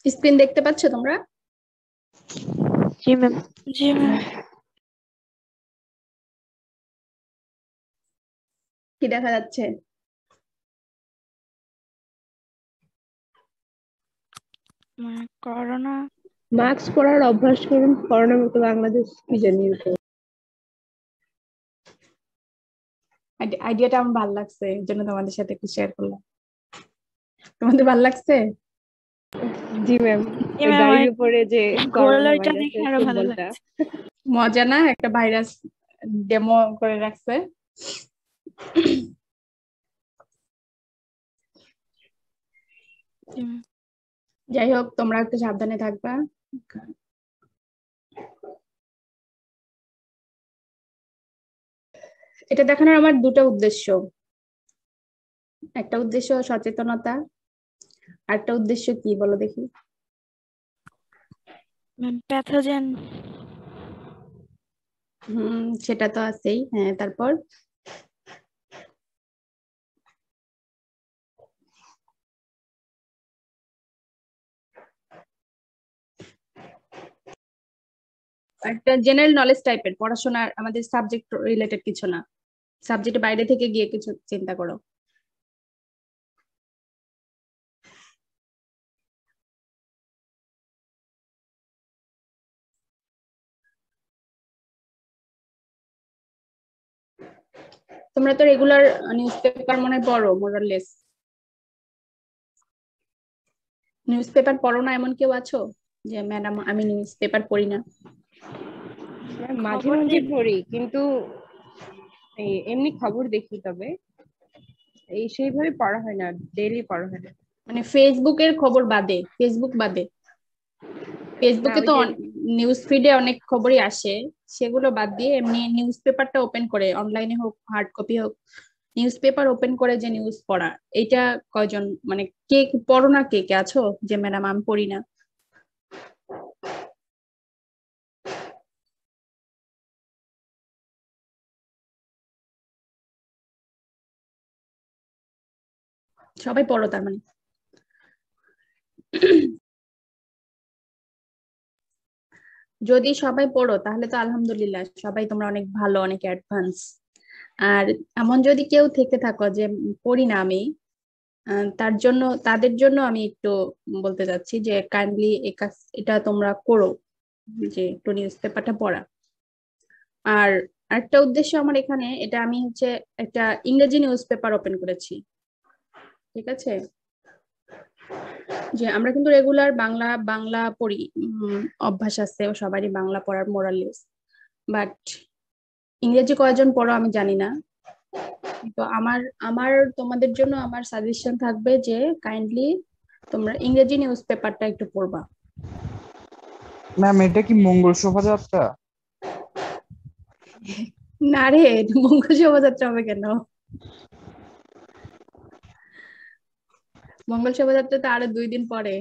Screen দেখতে পাচ্ছ তোমরা? জি ম্যাম। জি ম্যাম। কি দেখা যাচ্ছে? করোনা। মাস্ক পরার অভ্যাস করুন, করোনা মুক্ত বাংলাদেশ কি জানি আইডিয়াটা আমার ভালো লাগছে, এই জন্য তোমাদের সাথে একটু শেয়ার করলাম। তোমাদের ভালো লাগছে? জি ম্যাম। জি ম্যাম, গাড়ির উপরে যে করোনা গোলাটা দেখে ভাইরাসের আরো ভালো সিম্বলটা। লাগছে। মজা না? একটা ভাইরাস ডেমো করে রাখছে। যাই হোক, তোমরা একটু সাবধানে থাকবা। এটা দেখানোর আমার দুটো উদ্দেশ্য। একটা উদ্দেশ্য সচেতনতা, আরেকটা উদ্দেশ্য কি বলো দেখি? প্যাথোজেন। সেটা তো আছেই। হ্যাঁ, তারপর একটা জেনারেল নলেজ টাইপের পড়াশোনার, আমাদের সাবজেক্ট রিলেটেড কিছু না, সাবজেক্টের বাইরে থেকে গিয়ে কিছু চিন্তা করো। তোমরা তো রেগুলার নিউজ পেপার মনে হয় পড়ো মোরাললেস। নিউজ পেপার পড়ো না এমন কেউ আছো যে ম্যাডাম আমি নিউজ পেপার পড়ি না? মাঝে মাঝে পড়ি, কিন্তু এমনি খবর দেখি, তবে সেইভাবে পড়া হয় না, ডেইলি পড়া হয় না। মানে ফেসবুকের খবর বাদে, ফেসবুক বাদে ফেসবুকে তো নিউজ ফিডে অনেক খবরই আসে, সেগুলো বাদ দিয়ে এমনি নিউজ পেপারটা ওপেন করে, অনলাইনে হোক হার্ড কপি হোক, নিউজ পেপার ওপেন করে যে নিউজ পড়া, এটা কয়জন, মানে কে পড়ো না? কে কে আছো যে ম্যাডাম আমি পড়ি না? সবাই পড়ো তার মানে? যদি সবাই পড়ো তাহলে তো আলহামদুলিল্লাহ, সবাই তোমরা অনেক ভালো, অনেক অ্যাডভান্স। আর এমন যদি কেউ থেকে থাকো যে পড়ি না আমি, তার জন্য, তাদের জন্য আমি একটু বলতে চাচ্ছি যে কাইন্ডলি এটা তোমরা করো, যে একটু নিউজ পেপারটা পড়া। আর একটা উদ্দেশ্য আমার এখানে, এটা আমি হচ্ছে একটা ইংরেজি নিউজ পেপার ওপেন করেছি, ঠিক আছে? যে আমরা কিন্তু রেগুলার বাংলা বাংলা পড়ি, অভ্যাস আছে ও সবারই বাংলা পড়ার মোরালিস, বাট ইংরেজি কয়জন পড়ো আমি জানি না। তো আমার আমার তোমাদের জন্য আমার সাজেশন থাকবে যে কাইন্ডলি তোমরা ইংরেজি নিউজ পেপারটা একটু পড়বা। ম্যাম, এটা কি মঙ্গল শোভাযাত্রা? না রে, মঙ্গল শোভাযাত্রা হবে কেন? মঙ্গল শোভাযাত্রা তো আরো 2 দিন পরে।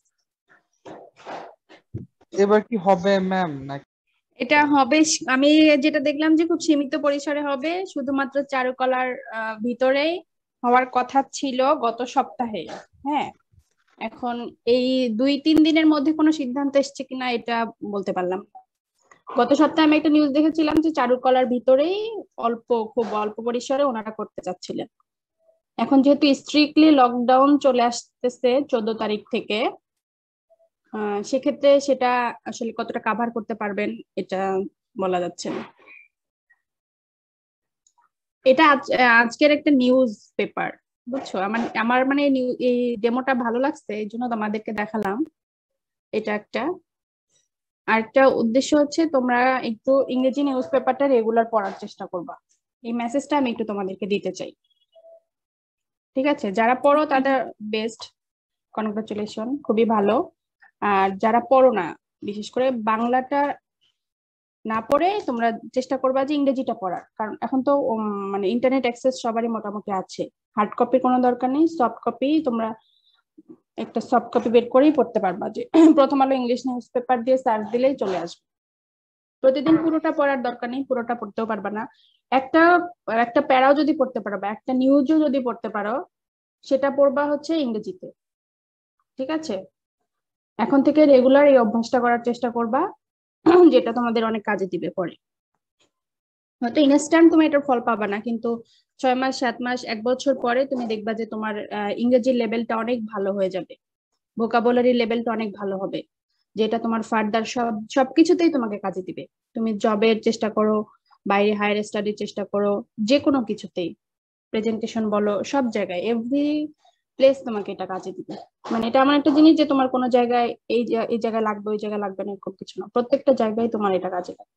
এবার কি হবে ম্যাম নাকি? এটা হবে, আমি যেটা দেখলাম যে খুব সীমিত পরিসরে হবে, শুধুমাত্র চারুকলার ভিতরেই হওয়ার কথা ছিল গত সপ্তাহে। হ্যাঁ, এখন এই 2-3 দিনের মধ্যে কোনো সিদ্ধান্ত এসছে কিনা এটা বলতে পারলাম না। গত সপ্তাহে আমি একটা নিউজ দেখেছিলাম যে চারুকলার ভিতরেই খুব অল্প পরিসরে ওনারা করতে চাচ্ছিলেন। এখন যেহেতু স্ট্রিক্টলি লকডাউন চলে আসতেছে 14 তারিখ থেকে, সেক্ষেত্রে সেটা আসলে কতটা কাভার করতে পারবেন এটা বলা যাচ্ছে না। এটা আজকের একটা নিউজ পেপার, বুঝছো? আমার আমার মানে এই ডেমোটা ভালো লাগছে, এই জন্য তোমাদেরকে দেখালাম। এটা একটা, আরেকটা উদ্দেশ্য হচ্ছে তোমরা একটু ইংরেজি নিউজ পেপারটা রেগুলার পড়ার চেষ্টা করবা। এই মেসেজটা আমি একটু তোমাদেরকে দিতে চাই, ঠিক আছে? যারা পড়ো তাদের বেস্ট, কনগ্রাচুলেশন, খুবই ভালো। আর যারা পড়ো না, বিশেষ করে বাংলাটা না পড়ে তোমরা চেষ্টা করবা যে ইংরেজিটা পড়ার, কারণ এখন তো মানে ইন্টারনেট অ্যাক্সেস সবারই মোটামুটি আছে। হার্ড কপির কোনো দরকার নেই, সফট কপি তোমরা একটা সফট কপি বের করেই পড়তে পারবা। যে Prothom Alo English newspaper দিয়ে সার্চ দিলেই চলে আসবে। প্রতিদিন পুরোটা পড়ার দরকার নেই, পুরোটা পড়তেও পারবা না। একটা একটা প্যারাও যদি পড়তে পারো বা একটা নিউজও যদি পড়তে পারো, সেটা পড়বা হচ্ছে ইংরেজিতে, ঠিক আছে? এখন থেকে রেগুলার এই অভ্যাসটা করার চেষ্টা করবা, যেটা তোমাদের অনেক কাজে দিবে পরে। হয়তো ইনস্ট্যান্ট তুমি এটার ফল পাবা না, কিন্তু 6 মাস 7 মাস 1 বছর পরে তুমি দেখবা যে তোমার ইংরেজির লেভেলটা অনেক ভালো হয়ে যাবে, ভোকাবুলারি লেভেলটা অনেক ভালো হবে, যেটা তোমার ফার্দার সবকিছুতেই তোমাকে কাজে দিবে। তুমি জবের চেষ্টা করো, বাইরে হায়ার স্টাডির চেষ্টা করো, যে কোনো কিছুতেই, প্রেজেন্টেশন বলো, সব জায়গায় এভরি প্লেস তোমাকে এটা কাজে দিবে। মানে এটা এমন একটা জিনিস যে তোমার কোনো জায়গায় এই জায়গায় লাগবে, ওই জায়গায় লাগবে না, এরকম কিছু না, প্রত্যেকটা জায়গায় তোমার এটা কাজে লাগবে।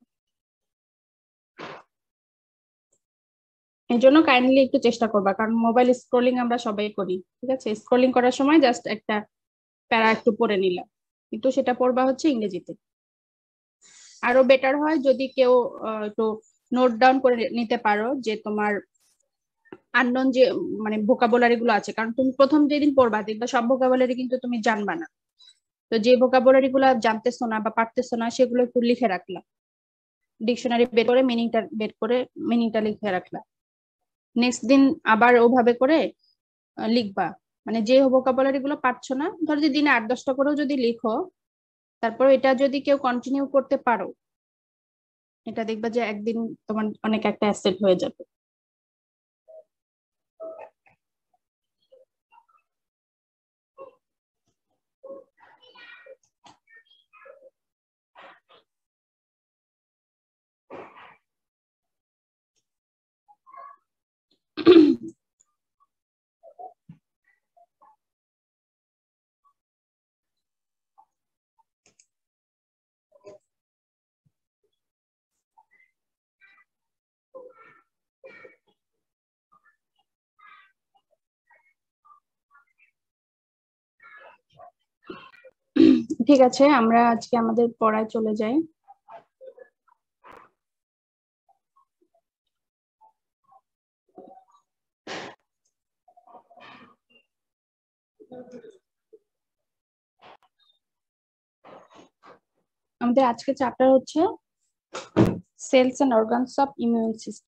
এই জন্য কাইন্ডলি একটু চেষ্টা করবা, কারণ মোবাইল স্ক্রলিং আমরা সবাই করি, ঠিক আছে? স্ক্রলিং করার সময় জাস্ট একটা প্যারা একটু পড়ে নিলাম, কিন্তু সেটা পড়বা হচ্ছে ইংরেজিতে। আরো বেটার হয় যদি কেউ একটু নোট ডাউন করে নিতে পারো যে তোমার আননোন যে মানে ভোকাবুলারি গুলো আছে, কারণ তুমি প্রথম যেদিন পড়বা দেখবা সব ভোকাবুলারি কিন্তু তুমি জানবা না। তো যে ভোকাবুলারি গুলো জানতেছো না বা পারতেছো না সেগুলো একটু লিখে রাখলাম, ডিকশনারি বের করে মিনিংটা লিখে রাখলাম, নেক্সট দিন আবার ওভাবে করে লিখবা। মানে যে ভোকাবুলারি গুলো পারছো না, ধরো যে দিনে 8-10টা করেও যদি লিখো, তারপর এটা যদি কেউ কন্টিনিউ করতে পারো, এটা দেখবা যে একদিন তোমার অনেক একটা অ্যাসেট হয়ে যাবে। ঠিক আছে, আমরা আজকে আমাদের পড়ায় চলে যাই। আমাদের আজকে চ্যাপ্টার হচ্ছে cells and organs of immune system.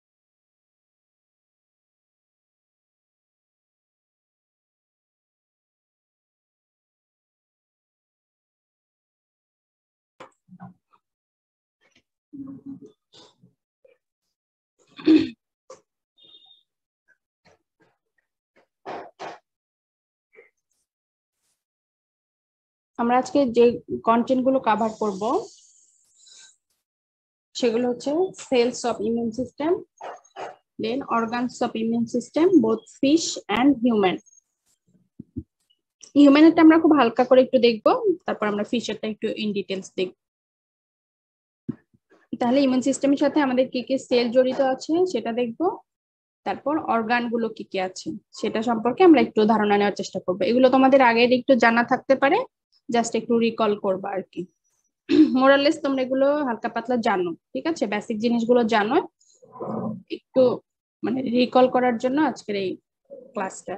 আমরা আজকে যে কন্টেন্ট গুলো কভার করব সেগুলো হচ্ছে cells of immune system, then organs of immune system both fish and human. হিউম্যানেরটা আমরা খুব হালকা করে একটু দেখবো, তারপর আমরা ফিশারটা একটু ইন ডিটেলস দেখব। তাহলে ইমিউন সিস্টেমের সাথে আমাদের কি কি সেল জড়িত আছে সেটা দেখবো, তারপর অর্গান গুলো কি কি আছে সেটা সম্পর্কে আমরা একটু ধারণা নেওয়ার চেষ্টা করবো। এগুলো তোমাদের আগে একটু জানা থাকতে পারে, জাস্ট একটু রিকল করবা আর কি। মোরালেস তোমরা এগুলো হালকা পাতলা জানো, ঠিক আছে, বেসিক জিনিসগুলো জানো, একটু মানে রিকল করার জন্য আজকের এই ক্লাসটা।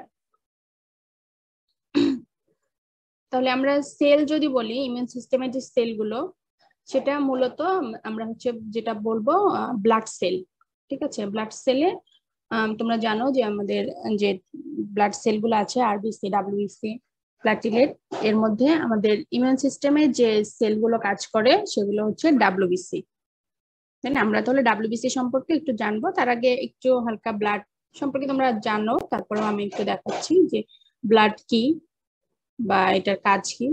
তাহলে আমরা সেল যদি বলি, ইমিউন সিস্টেমের যে সেলগুলো, সেটা মূলত আমরা হচ্ছে যেটা বলবো ব্লাড সেল, ঠিক আছে? ব্লাড সেলে তোমরা জানো যে আমাদের যে ব্লাড সেলগুলো আছে আরবিসি, ডাব্লিউবিসি, প্লাটিলেট, এর মধ্যে আমাদের ইমিউন সিস্টেমে যে সেলগুলো কাজ করে সেগুলো হচ্ছে ডাব্লিউবিসি, তাই না? আমরা তাহলে ডাব্লিউবিসি সম্পর্কে একটু জানবো, তার আগে একটু হালকা ব্লাড সম্পর্কে তোমরা জানো, তারপরেও আমি একটু দেখাচ্ছি যে ব্লাড কি বা এটার কাজ কি।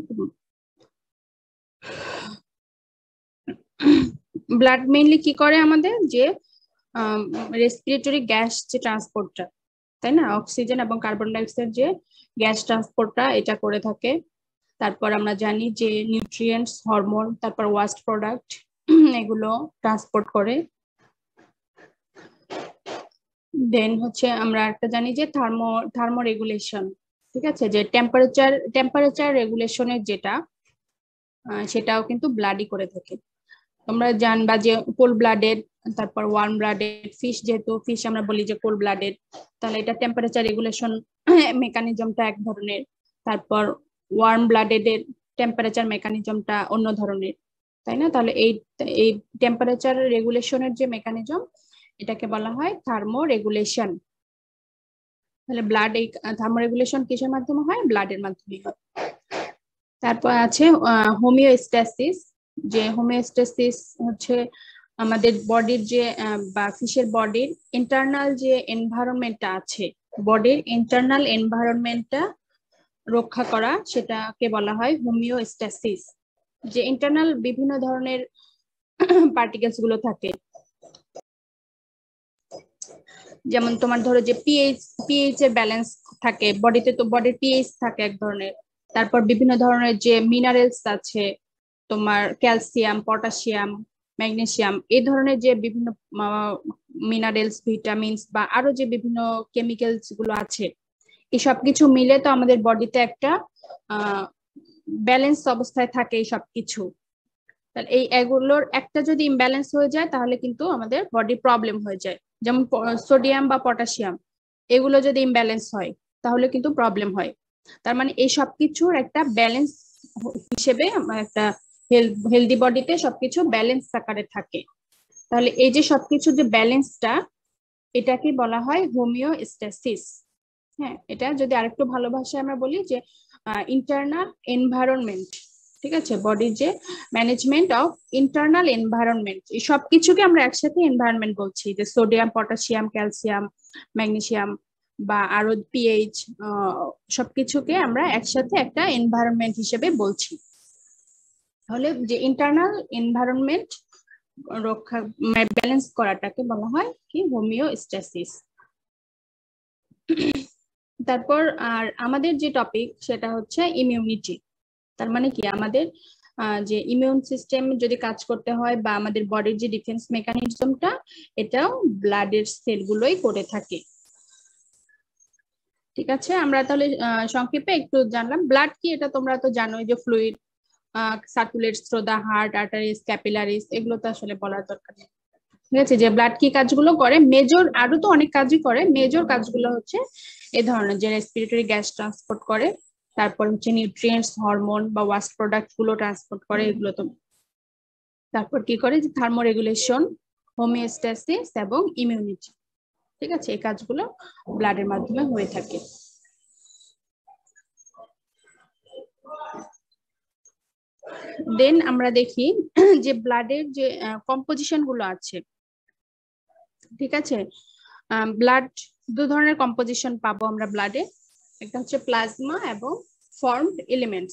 ব্লাড মেইনলি কি করে আমাদের, যে রেসপিরেটরি গ্যাস যে ট্রান্সপোর্টটা, তাই না, অক্সিজেন এবং কার্বন ডাইঅক্সাইড যে গ্যাস ট্রান্সপোর্টটা এটা করে থাকে। তারপর আমরা জানি যে নিউট্রিয়েন্টস, হরমোন, তারপর ওয়াস্ট প্রোডাক্ট এগুলো ট্রান্সপোর্ট করে। দেন হচ্ছে আমরা একটা জানি যে থার্মো রেগুলেশন, ঠিক আছে, যে টেম্পারেচার রেগুলেশনের যেটা সেটাও কিন্তু ব্লাডই করে থাকে। তোমরা জানবা যে কোল্ড ব্লাডেড, তারপর ওয়ার্ম ব্লাডেড ফিশ, যেহেতু ফিশ আমরা বলি যে কোল্ড ব্লাডেড, তাহলে এটা টেম্পারেচার রেগুলেশন মেকানিজমটা এক ধরনের, তারপর ওয়ার্ম ব্লাডেড এর টেম্পারেচার মেকানিজমটা অন্য ধরনের, তাই না? তাহলে এই টেম্পারেচার রেগুলেশনের যে মেকানিজম, এটাকে বলা হয় থার্মো রেগুলেশন। তাহলে ব্লাড, এই থার্মো রেগুলেশন কিসের মাধ্যমে হয়? ব্লাডের মাধ্যমে হয়। তারপর আছে হোমিওস্ট্যাসিস, যে হোমিওস্ট্যাসিস হচ্ছে আমাদের বডির যে বা ফিশের বডির ইন্টারনাল যে এনভায়রনমেন্টটা আছে, বডির ইন্টারনাল এনভায়রনমেন্টটা রক্ষা করা, সেটাকে বলা হয় হোমিওস্ট্যাসিস। যে ইন্টারনাল বিভিন্ন ধরনের পার্টিকেলস গুলো থাকে, যেমন তোমার ধরো যে পিএইচ এর ব্যালেন্স থাকে বডিতে, তো বডির পিএইচ থাকে এক ধরনের। তারপর বিভিন্ন ধরনের যে মিনারেলস আছে, তোমার ক্যালসিয়াম, পটাশিয়াম, ম্যাগনেসিয়াম, এই ধরনের যে বিভিন্ন মিনারেলস, ভিটামিনস বা আরো যে বিভিন্ন কেমিক্যালস গুলো আছে, এই সব কিছু মিলে তো আমাদের বডিতে একটা ব্যালেন্স অবস্থায় থাকে এই সব কিছু। তাহলে এই এগুলোর একটা যদি ইমব্যালেন্স হয়ে যায় তাহলে কিন্তু আমাদের বডি প্রবলেম হয়ে যায়। যেমন সোডিয়াম বা পটাশিয়াম, এগুলো যদি ইমব্যালেন্স হয় তাহলে কিন্তু প্রবলেম হয়। তার মানে এই সবকিছুর একটা ব্যালেন্স হিসেবে একটা হেলদি বডিতে সবকিছু ব্যালেন্স আকারে থাকে। তাহলে এই যে সবকিছুর যে ব্যালেন্সটা, এটাকে বলা হয় হোমিওস্ট্যাসিস। হ্যাঁ, এটা যদি আরেকটু ভালো ভাষায় আমরা বলি যে ইন্টারনাল এনভায়রনমেন্ট, ঠিক আছে, বডির যে ম্যানেজমেন্ট অফ ইন্টারনাল এনভায়রনমেন্ট, এই সবকিছুকে আমরা একসাথে এনভায়রনমেন্ট বলছি, যে সোডিয়াম, পটাশিয়াম, ক্যালসিয়াম, ম্যাগনেসিয়াম বা আরো পিএইচ, সবকিছুকে আমরা একসাথে একটা এনভায়রনমেন্ট হিসেবে বলছি। তাহলে যে ইন্টারনাল এনভায়রনমেন্ট রক্ষা ব্যালেন্স করাটাকে বলা হয় কি হোমিওস্ট্যাসিস। তারপর আর আমাদের যে টপিক সেটা হচ্ছে ইমিউনিটি। তার মানে কি আমাদের যে ইমিউন সিস্টেম যদি কাজ করতে হয় বা আমাদের বডির যে ডিফেন্স মেকানিজমটা, এটাও ব্লাডের সেলগুলোই করে থাকে। ঠিক আছে, আমরা তাহলে সংক্ষেপে একটু জানলাম ব্লাড কি, এটা তোমরা তো জানোই যে fluid circulates through the heart, arteries, capillaries, এগুলো তো আসলে বলার দরকার নেই। ঠিক আছে, যে ব্লাড কি কাজগুলো করে, মেজর আরো তো অনেক কাজই করে, মেজর কাজগুলো হচ্ছে এই ধরনের, যে রেসপিরেটরি গ্যাস ট্রান্সপোর্ট করে, তারপর হচ্ছে নিউট্রিয়েন্টস, হরমোন বা ওয়াস্ট প্রোডাক্ট গুলো ট্রান্সপোর্ট করে, এগুলো তো। তারপর কি করে, যে থার্মোরেগুলেশন, হোমিওস্ট্যাসিস এবং ইমিউনিটি। ঠিক আছে, এই কাজগুলো ব্লাডের মাধ্যমে হয়ে থাকে। দেন আমরা দেখি যে ব্লাডের যে কম্পোজিশন গুলো আছে, ঠিক আছে, ব্লাড দু ধরনের কম্পোজিশন পাবো আমরা ব্লাডে, একটা হচ্ছে প্লাজমা এবং ফর্মড এলিমেন্টস।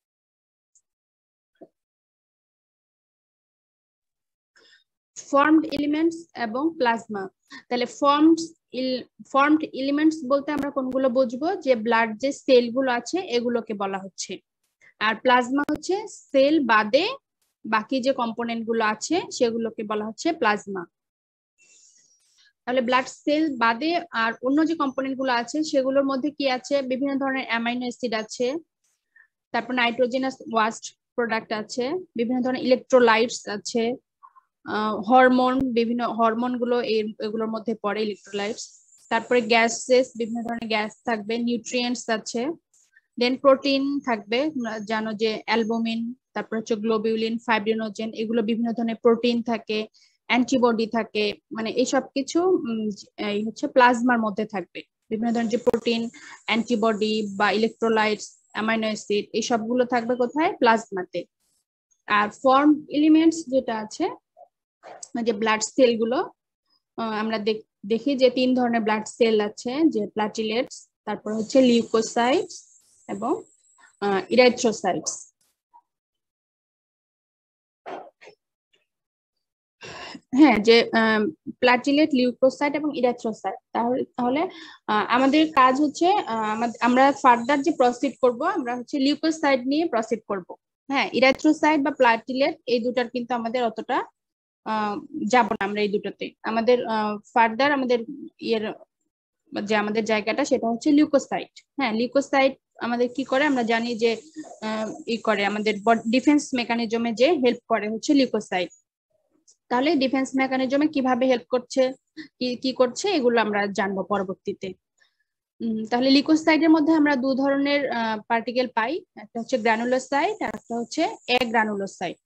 ফর্মড এলিমেন্টস এবং প্লাজমা। তাহলে ফর্মড এলিমেন্টস বলতে আমরা কোনগুলো বুঝবো, যে ব্লাড যে সেল গুলো আছে এগুলোকে বলা হচ্ছে। আর প্লাজমা হচ্ছে সেল বাদে বাকি যে কম্পোনেন্ট গুলো আছে সেগুলোকে বলা হচ্ছে প্লাজমা। তাহলে ব্লাড সেল বাদে আর অন্য যে কম্পোনেন্ট গুলো আছে সেগুলোর মধ্যে কি আছে, বিভিন্ন ধরনের অ্যামাইনো অ্যাসিড আছে, তারপর নাইট্রোজেনাস ওয়াস্ট প্রোডাক্ট আছে, বিভিন্ন ধরনের ইলেকট্রোলাইটস আছে, হরমোন, বিভিন্ন হরমোন গুলো এগুলোর মধ্যে পড়ে, ইলেকট্রোলাইটস। তারপরে গ্যাসেস, বিভিন্ন ধরনের গ্যাস থাকবে, নিউট্রিয়েন্টস আছে, দেন প্রোটিন থাকবে, জানো যে অ্যালবুমিন, তারপর হচ্ছে গ্লোবিউলিন, ফাইব্রিনোজেন, এগুলো বিভিন্ন ধরনের প্রোটিন থাকে, অ্যান্টিবডি থাকে, মানে এই সব কিছু এই হচ্ছে প্লাজমার মধ্যে থাকবে। বিভিন্ন ধরনের যে প্রোটিন, অ্যান্টিবডি বা ইলেকট্রোলাইটস, অ্যামাইনো অ্যাসিড, এই সবগুলো থাকবে কোথায়, প্লাজমাতে। আর ফর্ম এলিমেন্টস যেটা আছে, যে ব্লাড সেল গুলো, আমরা দেখি যে 3 ধরনের ব্লাড সেল আছে, যে প্লাটিলেটস, তারপর হচ্ছে লিউকোসাইটস এবং ইরাইথ্রোসাইটস। হ্যাঁ, যে প্লাটিলেট, লিউকোসাইট এবং ইরাইথ্রোসাইট। তাহলে আমাদের কাজ হচ্ছে আমরা ফার্দার যে প্রসিড করব, আমরা হচ্ছে লিউকোসাইট নিয়ে প্রসিড করব। হ্যাঁ, ইরাইথ্রোসাইট বা প্লাটিলেট এই দুটার কিন্তু আমাদের অতটা যাব না আমরা এই দুটোতে। আমাদের ফার্দার আমাদের ইয়ের যে আমাদের জায়গাটা সেটা হচ্ছে লিউকোসাইট। হ্যাঁ, লিউকোসাইট আমাদের কি করে আমরা জানি, যে ই করে আমাদের ডিফেন্স মেকানিজমে যে হেল্প করে হচ্ছে লিউকোসাইট। তাহলে ডিফেন্স মেকানিজমে কিভাবে হেল্প করছে, কি করছে, এগুলো আমরা জানবো পরবর্তীতে। তাহলে লিউকোসাইটের মধ্যে আমরা 2 ধরনের পার্টিকেল পাই, একটা হচ্ছে গ্রানুলোসাইট আর একটা হচ্ছে অ্যাগ্রানুলোসাইট।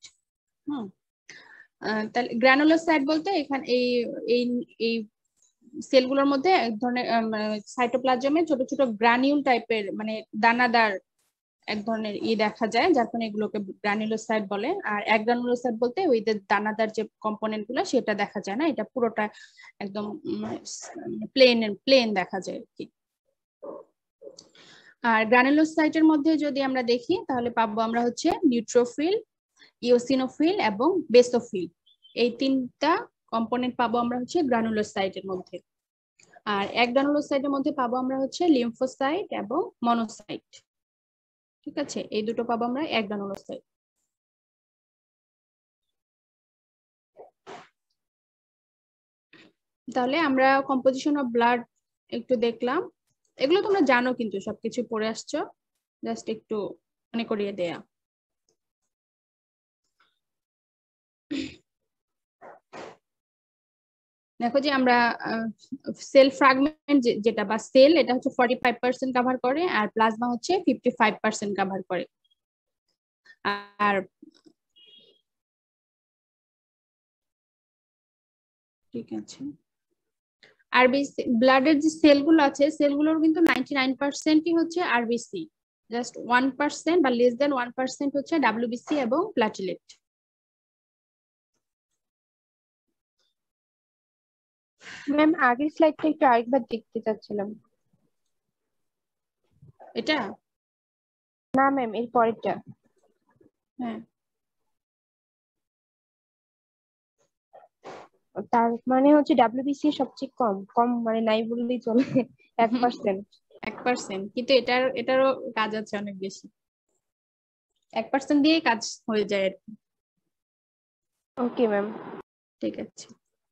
তাহলে গ্রানুলোসাইট বলতে এখানে এই সেলগুলোর মধ্যে এক ধরনের সাইটোপ্লাজমে ছোট ছোট গ্রানিউল টাইপের, মানে দানাদার এক ধরনের দেখা যায়, যার কারণে এগুলোকে গ্রানুলোসাইট বলে। আর অ্যাগ্রানুলোসাইট বলতে ওই যে দানাদার যে কম্পোনেন্ট গুলো সেটা দেখা যায় না, এটা পুরোটা একদম প্লেন দেখা যায় আর কি। আর গ্রানুলোসাইটের মধ্যে যদি আমরা দেখি তাহলে পাবো আমরা হচ্ছে নিউট্রোফিল, ইওসিনোফিল এবং বেসোফিল, এই তিনটা কম্পোনেন্ট পাবো আমরা হচ্ছে গ্রানুলোসাইটের মধ্যে। আর অ্যাগ্রানুলোসাইটের মধ্যে পাবো আমরা হচ্ছে লিম্ফোসাইট এবং মনোসাইট। ঠিক আছে, এই দুটো পাবো আমরা অ্যাগ্রানুলোসাইট। তাহলে আমরা কম্পোজিশন অফ ব্লাড একটু দেখলাম, এগুলো তোমরা জানো কিন্তু সবকিছু পড়ে আসছো, জাস্ট একটু মনে করিয়ে দেয়া। দেখো যে আমরা সেল ফ্র্যাগমেন্ট যেটা বা সেল, এটা হচ্ছে 45% কভার করে, আর প্লাজমা হচ্ছে 55% কভার করে। আর ঠিক আছে, আরবিসি ব্লাডের যে সেলগুলো আছে সেলগুলোর কিন্তু 99%ই হচ্ছে আরবিসি, জাস্ট 1% বা লেস দেন 1% হচ্ছে ডাব্লিউবিসি এবং প্লাটিলেট। ম্যাম আগের স্লাইডটা একটু আরেকবার দেখতে চাচ্ছিলাম। এটা না ম্যাম, এর পরেরটা। হ্যাঁ, তার মানে হচ্ছে ডাব্লিউবিসি সবচেয়ে কম মানে নাই বললেই চলে, 1%। 1%, কিন্তু এটারও কাজ আছে অনেক বেশি, 1% দিয়েই কাজ হয়ে যায় আর কি। Okay ma'am. ঠিক আছে,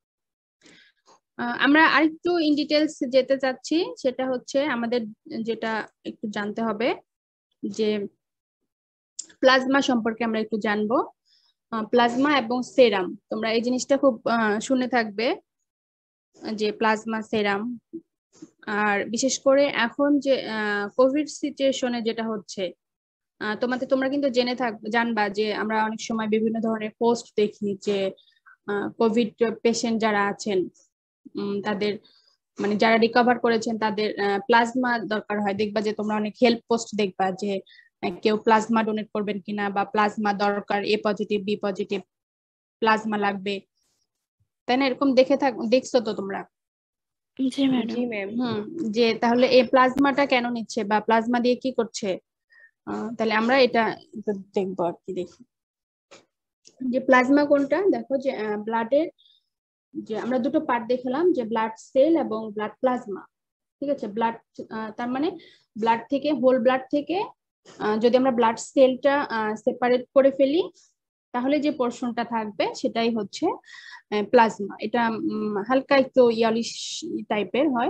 আমরা আরেকটু ইন ডিটেলস যেতে চাচ্ছি, সেটা হচ্ছে আমাদের যেটা একটু জানতে হবে যে প্লাজমা সম্পর্কে আমরা একটু জানবো। প্লাজমা এবং সেরাম, তোমরা এই জিনিসটা খুব শুনে থাকবে যে প্লাজমা সেরাম। আর বিশেষ করে এখন যে কোভিড সিচুয়েশনে যেটা হচ্ছে, তোমরা কিন্তু জানবা যে আমরা অনেক সময় বিভিন্ন ধরনের পোস্ট দেখি যে কোভিড পেশেন্ট যারা আছেন তাদের মানে যারা রিকভার করেছেন তাদের প্লাজমা দরকার হয়। দেখবা যে তোমরা অনেক হেল্প পোস্ট দেখবা যে কেউ প্লাজমা ডোনেট করবেন কিনা, বা প্লাজমা দরকার, A positive B positive plasma লাগবে, তাই না? এরকম দেখছো তো তোমরা? জি ম্যাডাম। জি ম্যাম। যে তাহলে এই প্লাজমাটা কেন নিচ্ছে বা প্লাজমা দিয়ে কি করছে, তাহলে আমরা এটা দেখবো আর কি। দেখি যে প্লাজমা কোনটা। দেখো যে ব্লাডের যে আমরা দুটো পার্ট দেখলাম, যে ব্লাড সেল এবং ব্লাড প্লাজমা। ঠিক আছে, ব্লাড তার মানে ব্লাড থেকে, হোল ব্লাড থেকে যদি আমরা ব্লাড সেলটা সেপারেট করে ফেলি তাহলে যে পোর্শনটা থাকবে সেটাই হচ্ছে প্লাজমা। এটা হালকা একটু ইয়ালিশ টাইপের হয়,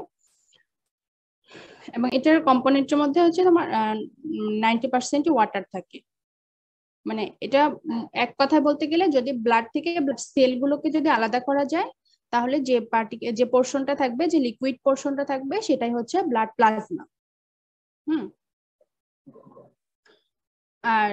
এবং এটার কম্পোনেন্টের মধ্যে হচ্ছে তোমার 90% ওয়াটার থাকে। মানে এটা এক কথায় বলতে গেলে যদি ব্লাড থেকে সেলগুলোকে যদি আলাদা করা যায় তাহলে যে পোর্শনটা থাকবে, যে লিকুইড পোর্শনটা থাকবে সেটাই হচ্ছে ব্লাড প্লাজমা। আর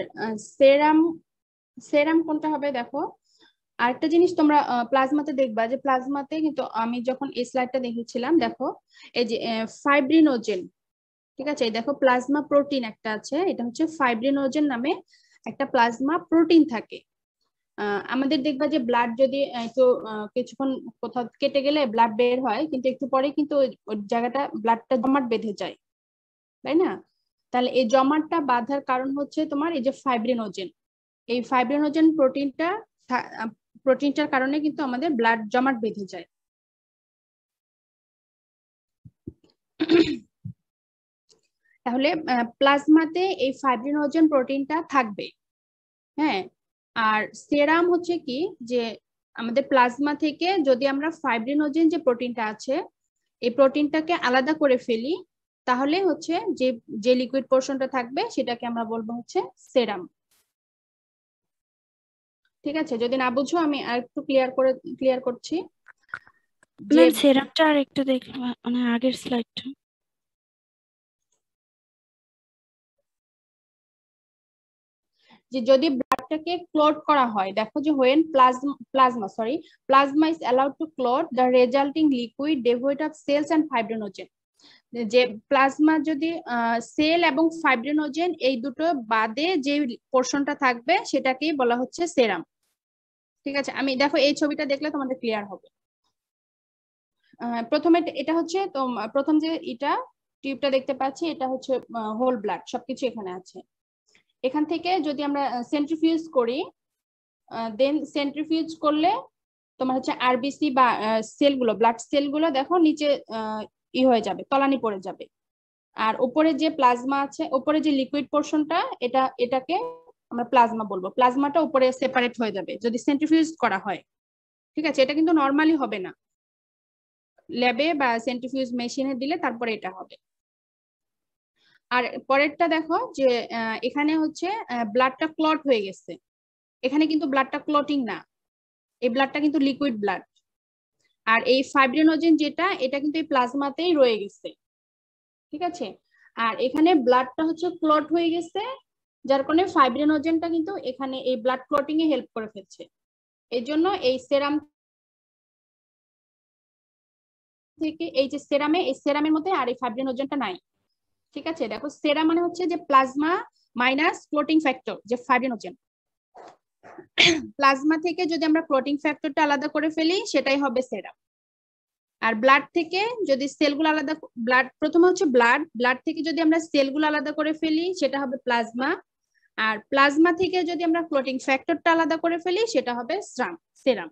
সেরাম কোনটা হবে? দেখো আরেকটা জিনিস তোমরা প্লাজমাতে দেখবা, যে প্লাজমাতে কিন্তু আমি যখন এই স্লাইডটা দেখেছিলাম, দেখো এই যে ফাইব্রিনোজেন, ঠিক আছে, এই দেখো প্লাজমা প্রোটিন একটা আছে, এটা হচ্ছে ফাইব্রিনোজেন নামে একটা প্লাজমা প্রোটিন থাকে। আমাদের দেখবা যে ব্লাড যদি একটু কিছুক্ষণ কোথাও কেটে গেলে ব্লাড বের হয়, কিন্তু একটু পরে কিন্তু ওই জায়গাটা ব্লাডটা জমাট বেঁধে যায়, তাই না? তাহলে এই জমাটটা বাঁধার কারণ হচ্ছে তোমার এই যে ফাইব্রিনোজেন। এই ফাইব্রিনোজেন প্রোটিনটার কারণে কিন্তু আমাদের ব্লাড জমাট বেঁধে যায়। তাহলে প্লাজমাতে এই ফাইব্রিনোজেন প্রোটিনটা থাকবে। হ্যাঁ, আর সেরাম হচ্ছে কি, যে আমাদের প্লাজমা থেকে যদি আমরা ফাইব্রিনোজেন যে প্রোটিনটা আছে এই প্রোটিনটাকে আলাদা করে ফেলি তাহলে হচ্ছে যে লিকুইড পোর্শনটা থাকবে সেটাকে আমরা বলবো হচ্ছে সেরাম। ঠিক আছে, যদি না বুঝো আমি আরেকটু ক্লিয়ার করছি। ম্যাম সেরামটা আর একটু দেখলাম, মানে আগের স্লাইডটা। যে যদি ব্লাডটাকে ক্লট করা হয়, দেখো যে when plasma is allowed to clot the resulting liquid devoid of cells and fibrinogen, যে প্লাজমা যদি সেল এবং ফাইব্রিনোজেন এই দুটো বাদে যে পোর্শনটা থাকবে সেটাকেই বলা হচ্ছে সেরাম। ঠিক আছে, আমি দেখো এই ছবিটা দেখলে তোমাদের ক্লিয়ার হবে। প্রথমে এটা হচ্ছে তো প্রথম যে এটা টিউবটা দেখতে পাচ্ছি এটা হচ্ছে হোল ব্লাড, সবকিছু এখানে আছে। এখান থেকে যদি আমরা সেন্ট্রিফিউজ করি, দেন সেন্ট্রিফিউজ করলে তোমার হচ্ছে আরবিসি বা সেলগুলো, ব্লাড সেলগুলো দেখো নিচে হয়ে যাবে, তলানি পড়ে যাবে। আর উপরে যে প্লাজমা আছে, উপরে যে লিকুইড পোর্শনটা, এটাকে আমরা প্লাজমা বলবো। প্লাজমাটা উপরে সেপারেট হয়ে যাবে যদি সেন্ট্রিফিউজ করা হয়। ঠিক আছে, এটা কিন্তু নর্মালি হবে না, ল্যাবে বা সেন্ট্রিফিউজ মেশিনে দিলে তারপরে এটা হবে। আর পরেরটা দেখো যে এখানে হচ্ছে ব্লাডটা ক্লট হয়ে গেছে, এখানে কিন্তু ব্লাডটা ক্লটিং না, এই ব্লাডটা কিন্তু লিকুইড ব্লাড। আর এই ফাইব্রিনোজেন যেটা, এটা কিন্তু এই প্লাজমাতেই রয়ে গেছে। ঠিক আছে, আর এখানে ব্লাডটা হচ্ছে ক্লট হয়ে গেছে, যার কারণে ফাইব্রিনোজেনটা কিন্তু এখানে এই ব্লাড ক্লটিং এ হেল্প করে ফেলছে। এই জন্য এই সেরাম থেকে, এই যে সেরামে, এই সেরামের মধ্যে আর এই ফাইব্রিনোজেনটা নাই। ঠিক আছে, দেখো সেরাম মানে হচ্ছে যে প্লাজমা মাইনাস ক্লটিং ফ্যাক্টর, যে ফাইব্রিনোজেন। প্লাজমা থেকে যদি আমরা ক্লটিং ফ্যাক্টরটা আলাদা করে ফেলি সেটাই হবে সেরাম। আর ব্লাড থেকে যদি সেলগুলো আলাদা, ব্লাড প্রথমে হচ্ছে ব্লাড থেকে যদি আমরা সেলগুলো আলাদা করে ফেলি সেটা হবে প্লাজমা। আর প্লাজমা থেকে যদি আমরা ক্লটিং ফ্যাক্টরটা আলাদা করে ফেলি সেটা হবে সেরাম।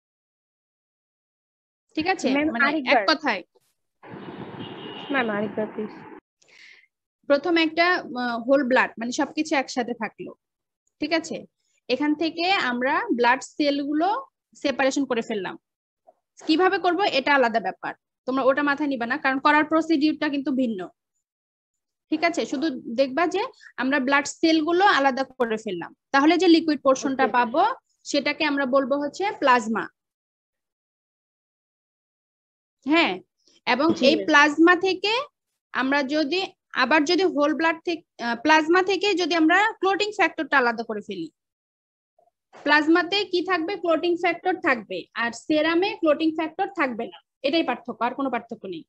ঠিক আছে, মানে এক কথায় ম্যাম আরেকবার প্লিজ। প্রথম একটা হোল ব্লাড মানে সবকিছু একসাথে থাকলো। ঠিক আছে, এখান থেকে আমরা ব্লাড সেলগুলো সেপারেশন করে ফেললাম। কিভাবে করব এটা আলাদা ব্যাপার, তোমরা ওটা মাথায় নিবা না, কারণ করার প্রসিডিউরটা কিন্তু ভিন্ন। ঠিক আছে, শুধু দেখবা যে আমরা ব্লাড সেলগুলো আলাদা করে ফেললাম, তাহলে যে লিকুইড পোর্শনটা পাবো সেটাকে আমরা বলবো হচ্ছে প্লাজমা। হ্যাঁ, এবং এই প্লাজমা থেকে আমরা যদি আবার যদি হোল ব্লাড থেকে, প্লাজমা থেকে যদি আমরা ক্লটিং ফ্যাক্টরটা আলাদা করে ফেলি, প্লাজমাতে কি থাকবে, ক্লটিং ফ্যাক্টর থাকবে, আর সেরামে ক্লটিং ফ্যাক্টর থাকবে না। এটাই পার্থক্য, আর কোনো পার্থক্য নেই।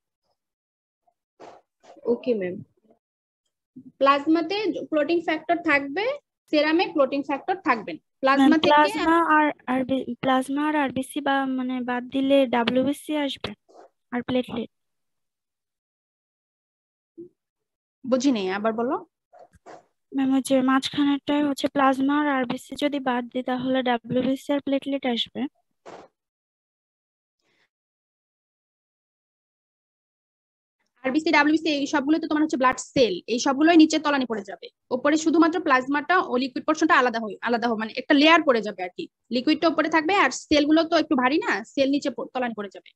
Okay ma'am. প্লাজমাতে ক্লটিং ফ্যাক্টর থাকবে, সেরামে ক্লটিং ফ্যাক্টর থাকবে না। প্লাজমা থেকে প্লাজমা আর আরবিসি বা মানে বাদ দিলে ডাব্লিউবিসি আসবে আর প্লেটলেট। বুঝি নেই, আবার বলো। ম্যাম ওই যে মাঝখানেরটাই হচ্ছে প্লাজমা আর আরবিসি যদি বাদ দিই তাহলে ডাব্লিউবিসি আর প্লেটলেট আসবে। আরবিসি ডাব্লিউবিসি এই সবগুলো তো তোমার হচ্ছে ব্লাড সেল, এই সবগুলোই নিচে তলানি পড়ে যাবে। উপরে শুধুমাত্র প্লাজমাটা ও লিকুইড পোর্শনটা আলাদা হবে, মানে একটা লেয়ার পড়ে যাবে আর কি। লিকুইডটা উপরে থাকবে আর সেলগুলো তো একটু ভারী না, সেল নিচে তলানি পড়ে যাবে।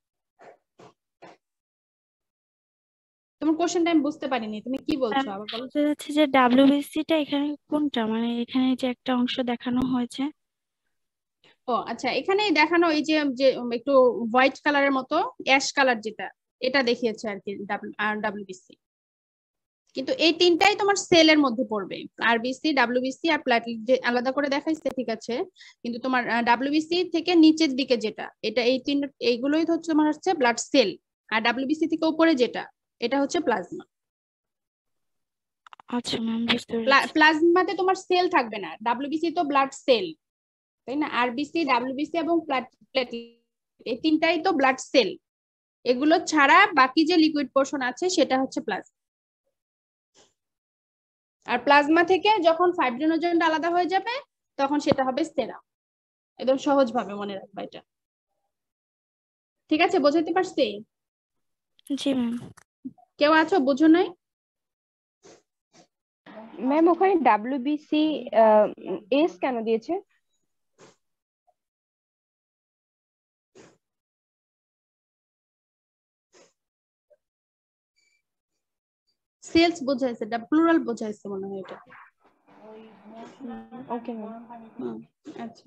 তোমার কোশ্চেনটা আমি বুঝতে পারিনি, তুমি কি বলছো আবার বলো। বলতে যাচ্ছে যে ডাব্লিউবিসি টা এখানে কোনটা, মানে এখানে যে একটা অংশ দেখানো হয়েছে। ও আচ্ছা, এখানে দেখানো এই যে যে একটু হোয়াইট কালারের মতো অ্যাশ কালার যেটা, এটা দেখিয়েছে আর কি ডাব্লিউবিসি। কিন্তু এই তিনটাই তোমার সেলের মধ্যে পড়বে, আরবিসি ডাব্লিউবিসি আর প্লেটলেট যে আলাদা করে দেখাইছে ঠিক আছে, কিন্তু তোমার ডাব্লিউবিসি থেকে নিচের দিকে যেটা, এটা এইগুলোই হচ্ছে তোমার হচ্ছে ব্লাড সেল। আর ডাব্লিউবিসি থেকে উপরে যেটা, এটা হচ্ছে প্লাজমা। আচ্ছা ম্যাম, বুঝতে পেরেছি। প্লাজমাতে তোমার সেল থাকবে না, ডাব্লিউবিসি তো ব্লাড সেল, তাই না? আরবিসি ডাব্লিউবিসি এবং প্লেটলেট এই তিনটাই তো ব্লাড সেল, এগুলো ছাড়া বাকি যে লিকুইড পোর্শন আছে সেটা হচ্ছে প্লাজমা। আর প্লাজমা থেকে যখন ফাইব্রিনোজেনটা আলাদা হয়ে যাবে তখন সেটা হবে সেরাম। একদম সহজ ভাবে মনে রাখবা এটা। ঠিক আছে, বোঝাতে পারছি? জি ম্যাম। কেউ আছো বুঝো নাই? ম্যাম ওখানে ডাব্লিউবিসি এস কেন দিয়েছে? সেলস বোঝাইছে, এটা প্লুরাল বোঝাইছে মনে হয় এটা। Okay ma'am. আচ্ছা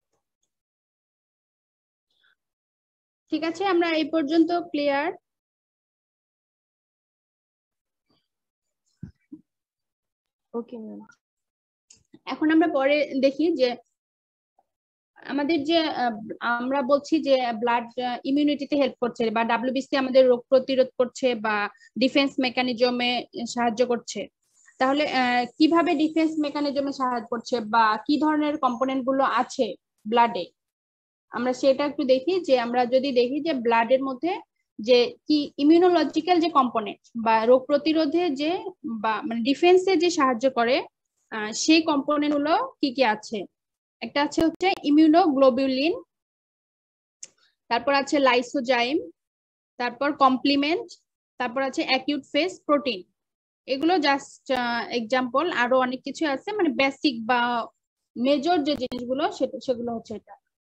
ঠিক আছে, আমরা এই পর্যন্ত ক্লিয়ার। Okay ma'am. এখন আমরা পরে দেখি যে আমাদের যে আমরা বলছি যে ব্লাড ইমিউনিটিতে হেল্প করছে বা ডাব্লিউবিসি আমাদের রোগ প্রতিরোধ করছে বা ডিফেন্স মেকানিজমে সাহায্য করছে, তাহলে কিভাবে ডিফেন্স মেকানিজমে সাহায্য করছে বা কি ধরনের কম্পোনেন্ট গুলো আছে ব্লাডে, আমরা সেটা একটু দেখি। যে আমরা যদি দেখি যে ব্লাডের মধ্যে যে কি ইমিউনোলজিক্যাল যে কম্পোনেন্ট বা রোগ প্রতিরোধে যে বা মানে ডিফেন্সে যে সাহায্য করে সেই কম্পোনেন্ট গুলো কি কি আছে। একটা আছে হচ্ছে ইমিউনোগ্লোবিউলিন, তারপর আছে লাইসোজাইম, তারপর কমপ্লিমেন্ট, তারপর আছে অ্যাকিউট ফেজ প্রোটিন। এগুলো জাস্ট এক্সাম্পল, আরো অনেক কিছু আছে, মানে বেসিক বা মেজর যে জিনিসগুলো সেগুলো হচ্ছে এটা।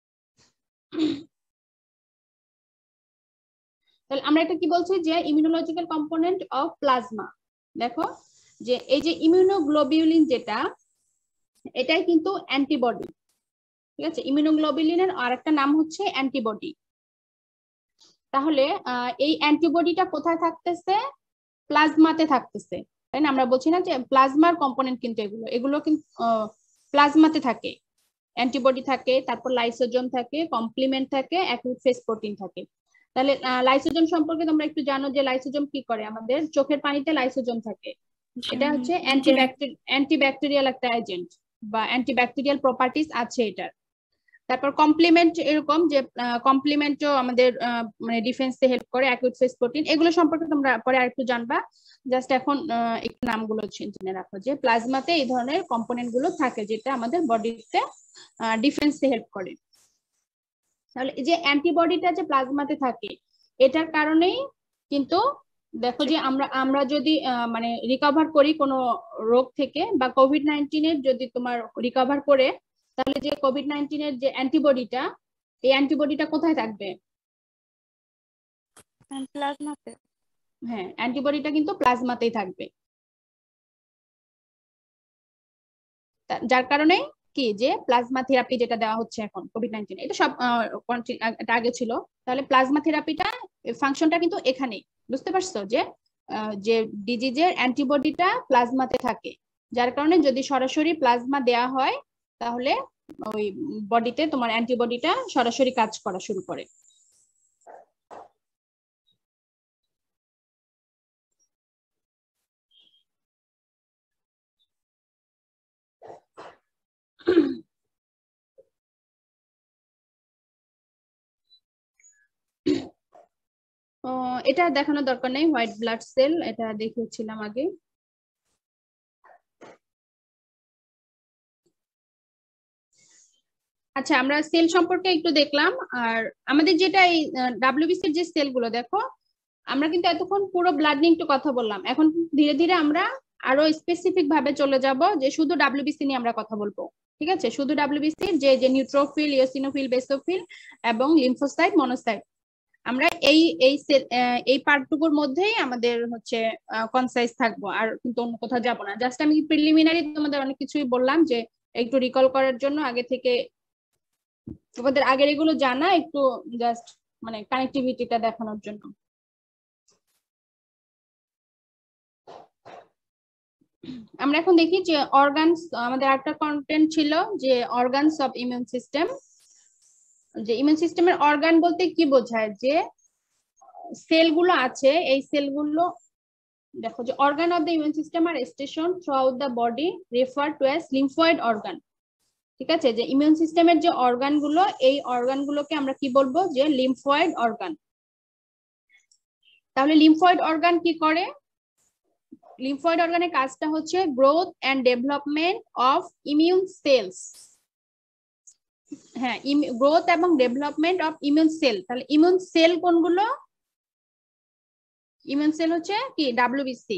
তাহলে আমরা এটা কি বলছি যে ইমিউনোলজিক্যাল কম্পোনেন্ট অফ প্লাজমা। দেখো যে এই যে ইমিউনোগ্লোবিউলিন যেটা, এটাই কিন্তু অ্যান্টিবডি, ঠিক আছে। ইমিউনোগ্লোবিউলিনের আরেকটা নাম হচ্ছে অ্যান্টিবডি। তাহলে এই অ্যান্টিবডিটা কোথায় থাকতেছে? প্লাজমাতে থাকতেছে, তাই না? আমরা বলছি না যে প্লাজমার কম্পোনেন্ট, কিন্তু এগুলো কিন্তু প্লাজমাতে থাকে। অ্যান্টিবডি থাকে, তারপর লাইসোজোম থাকে, কমপ্লিমেন্ট থাকে, অ্যাকিউট ফেজ প্রোটিন থাকে। তাহলে লাইসোজোম সম্পর্কে তোমরা একটু জানো যে লাইসোজোম কি করে। আমাদের চোখের পানিতে লাইসোজোম থাকে, এটা হচ্ছে অ্যান্টিব্যাকটেরিয়াল একটা এজেন্ট বা অ্যান্টিব্যাকটেরিয়াল প্রপার্টিজ আছে এটার। তারপর কমপ্লিমেন্ট এরকম যে কমপ্লিমেন্টও আমাদের মানে ডিফেন্সে হেল্প করে, অ্যাকিউট ফেজ প্রোটিন। এগুলো সম্পর্কে তোমরা পরে আরেকটু জানবা, জাস্ট এখন একটু নামগুলো জেনে রাখো যে প্লাজমাতে এই ধরনের কম্পোনেন্ট গুলো থাকে যেটা আমাদের বডিতে ডিফেন্সে হেল্প করে। তাহলে এই যে অ্যান্টিবডিটা যে প্লাজমাতে থাকে, এটার কারণেই কিন্তু দেখো যে আমরা যদি মানে রিকভার করি কোনো রোগ থেকে বা কোভিড-19 এর যদি তোমার রিকভার করে, তাহলে যে কোভিড-19 এর যে অ্যান্টিবডিটা, এই অ্যান্টিবডিটা কোথায় থাকবে? প্লাজমাতে। হ্যাঁ, অ্যান্টিবডিটা কিন্তু প্লাজমাতেই থাকবে। যার কারণে কি যে প্লাজমা থেরাপি যেটা দেওয়া হচ্ছে এখন কোভিড-19, এটা সব এটা আগে ছিল। তাহলে প্লাজমা থেরাপিটা ফাংশনটা কিন্তু এখানেই, বুঝতে পারছো? যে যে ডিজিজের অ্যান্টিবডিটা প্লাজমাতে থাকে, যার কারণে যদি সরাসরি প্লাজমা দেয়া হয় তাহলে ওই বডিতে তোমার অ্যান্টিবডিটা সরাসরি কাজ করা শুরু করে। এটা দেখানোর দরকার নেই, হোয়াইট ব্লাড সেল, এটা দেখিয়েছিলাম আগে। আচ্ছা, আমরা সেল সম্পর্কে একটু দেখলাম। আর আমাদের যেটা এই ডাব্লিউবিসির যে সেলগুলো, দেখো আমরা কিন্তু এতক্ষণ পুরো ব্লাড নিয়ে একটু কথা বললাম, এখন ধীরে ধীরে আমরা আরো স্পেসিফিক ভাবে চলে যাব যে শুধু ডাব্লিউবিসি নিয়ে আমরা কথা বলবো, ঠিক আছে? শুধু ডাব্লিউবিসি যে যে নিউট্রোফিল, ইওসিনোফিল, বেসোফিল এবং লিম্ফোসাইট, মনোসাইট, আমরা এই পার্টটুকুর মধ্যেই আমাদের হচ্ছে কনসাইজ থাকবো, আর কিন্তু অন্য কোথাও যাব না। জাস্ট আমি প্রিলিমিনারি তোমাদের অনেক কিছুই বললাম যে একটু রিকল করার জন্য, আগে থেকে তোমাদের আগের এগুলো জানা, একটু জাস্ট মানে কানেক্টিভিটিটা দেখানোর জন্য। আমরা এখন দেখি যে অর্গানস, আমাদের একটা কন্টেন্ট ছিল যে অর্গানস অফ ইমিউন সিস্টেম। যে ইমিউন সিস্টেমের অর্গান বলতে কি বোঝায়? যে সেলগুলো আছে, এই সেলগুলো দেখো যে organ of the immune system are station throughout the body refer to as lymphoid organ, ঠিক আছে? যে ইমিউন সিস্টেমের যে অর্গানগুলো, এই অর্গানগুলোকে আমরা কি বলবো? যে লিম্ফয়েড অর্গান। তাহলে লিম্ফয়েড অর্গান কি করে? লিম্ফয়েড অর্গানের কাজটা হচ্ছে growth and development of immune cells. হ্যাঁ, গ্রোথ এবং ডেভেলপমেন্ট অফ ইমিউন সেল। তাহলে ইমিউন সেল কোনগুলো? ইমিউন সেল হচ্ছে কি? ডাব্লিউবিসি।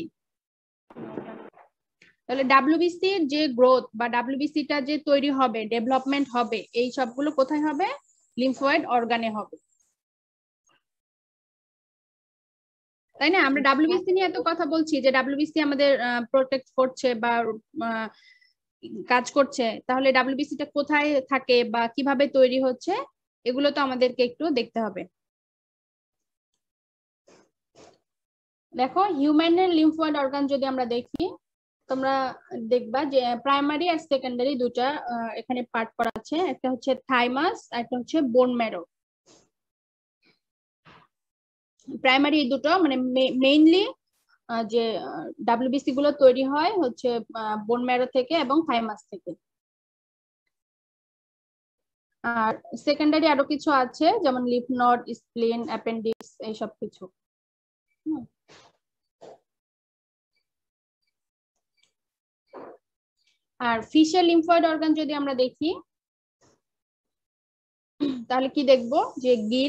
তাহলে ডাব্লিউবিসি যে গ্রোথ বা ডাব্লিউবিসিটা যে তৈরি হবে, ডেভেলপমেন্ট হবে, এই সবগুলো কোথায় হবে? লিম্ফয়েড অর্গানে হবে, তাই না? আমরা ডাব্লিউবিসি নিয়ে এত কথা বলছি যে ডাব্লিউবিসি আমাদের প্রোটেক্ট করছে বা কাজ করছে, তাহলে ডাব্লিউবিসিটা কোথায় থাকে বা কিভাবে তৈরি হচ্ছে, এগুলো তো আমাদেরকে একটু দেখতে হবে। দেখো হিউম্যানের লিম্ফয়েড অর্গান যদি আমরা দেখি, তোমরা দেখবা যে প্রাইমারি আর সেকেন্ডারি দুটা এখানে পার্ট করা আছে, একটা হচ্ছে থাইমাস আর একটা হচ্ছে বোন ম্যারো। প্রাইমারি দুটো মানে মেইনলি যে ডাব্লিউবিসি গুলো তৈরি হয় হচ্ছে বোন ম্যারো থেকে এবং থাইমাস থেকে। আর সেকেন্ডারি আরো কিছু আছে যেমন লিফ নোড, স্প্লিন, অ্যাপেন্ডিক্স এইসব কিছু। আর ফিশের লিম্ফয়েড অর্গান যদি আমরা দেখি তাহলে কি দেখবো যে গিল,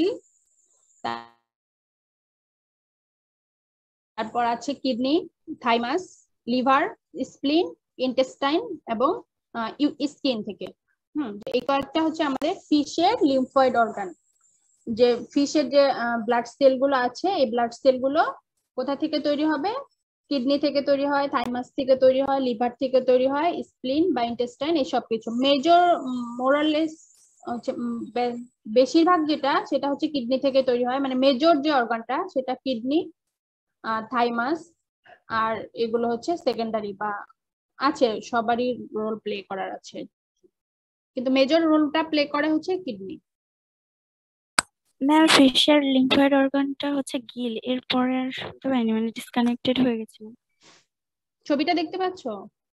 তারপর আছে kidney, thymus, liver, spleen, intestine এবং স্কিন থেকে। এই কয়েকটা হচ্ছে আমাদের ফিশের লিম্ফয়েড অর্গান। যে ফিশের যে ব্লাড সেল গুলো আছে এই ব্লাড সেল গুলো কোথা থেকে তৈরি হবে? কিডনি থেকে তৈরি হয়, থাইমাস থেকে তৈরি হয়, লিভার থেকে তৈরি হয়, স্প্লিন বা ইন্টেস্টাইন এই সব কিছু। মেজর মোরালেস হচ্ছে বেশিরভাগ যেটা সেটা হচ্ছে কিডনি থেকে তৈরি হয়, মানে মেজর যে অর্গানটা সেটা কিডনি, থাইমাস, আর এগুলো হচ্ছে সেকেন্ডারি বা আছে সবারই রোল প্লে করার আছে, কিন্তু মেজর রোলটা প্লে করে হচ্ছে কিডনি। ম্যাম ফিশের লিম্ফয়েড অর্গানটা হচ্ছে গিল, এরপরে আর শুনতে পাইনি, মানে ডিসকানেক্টেড হয়ে গেছিল। ছবিটা দেখতে পাচ্ছো?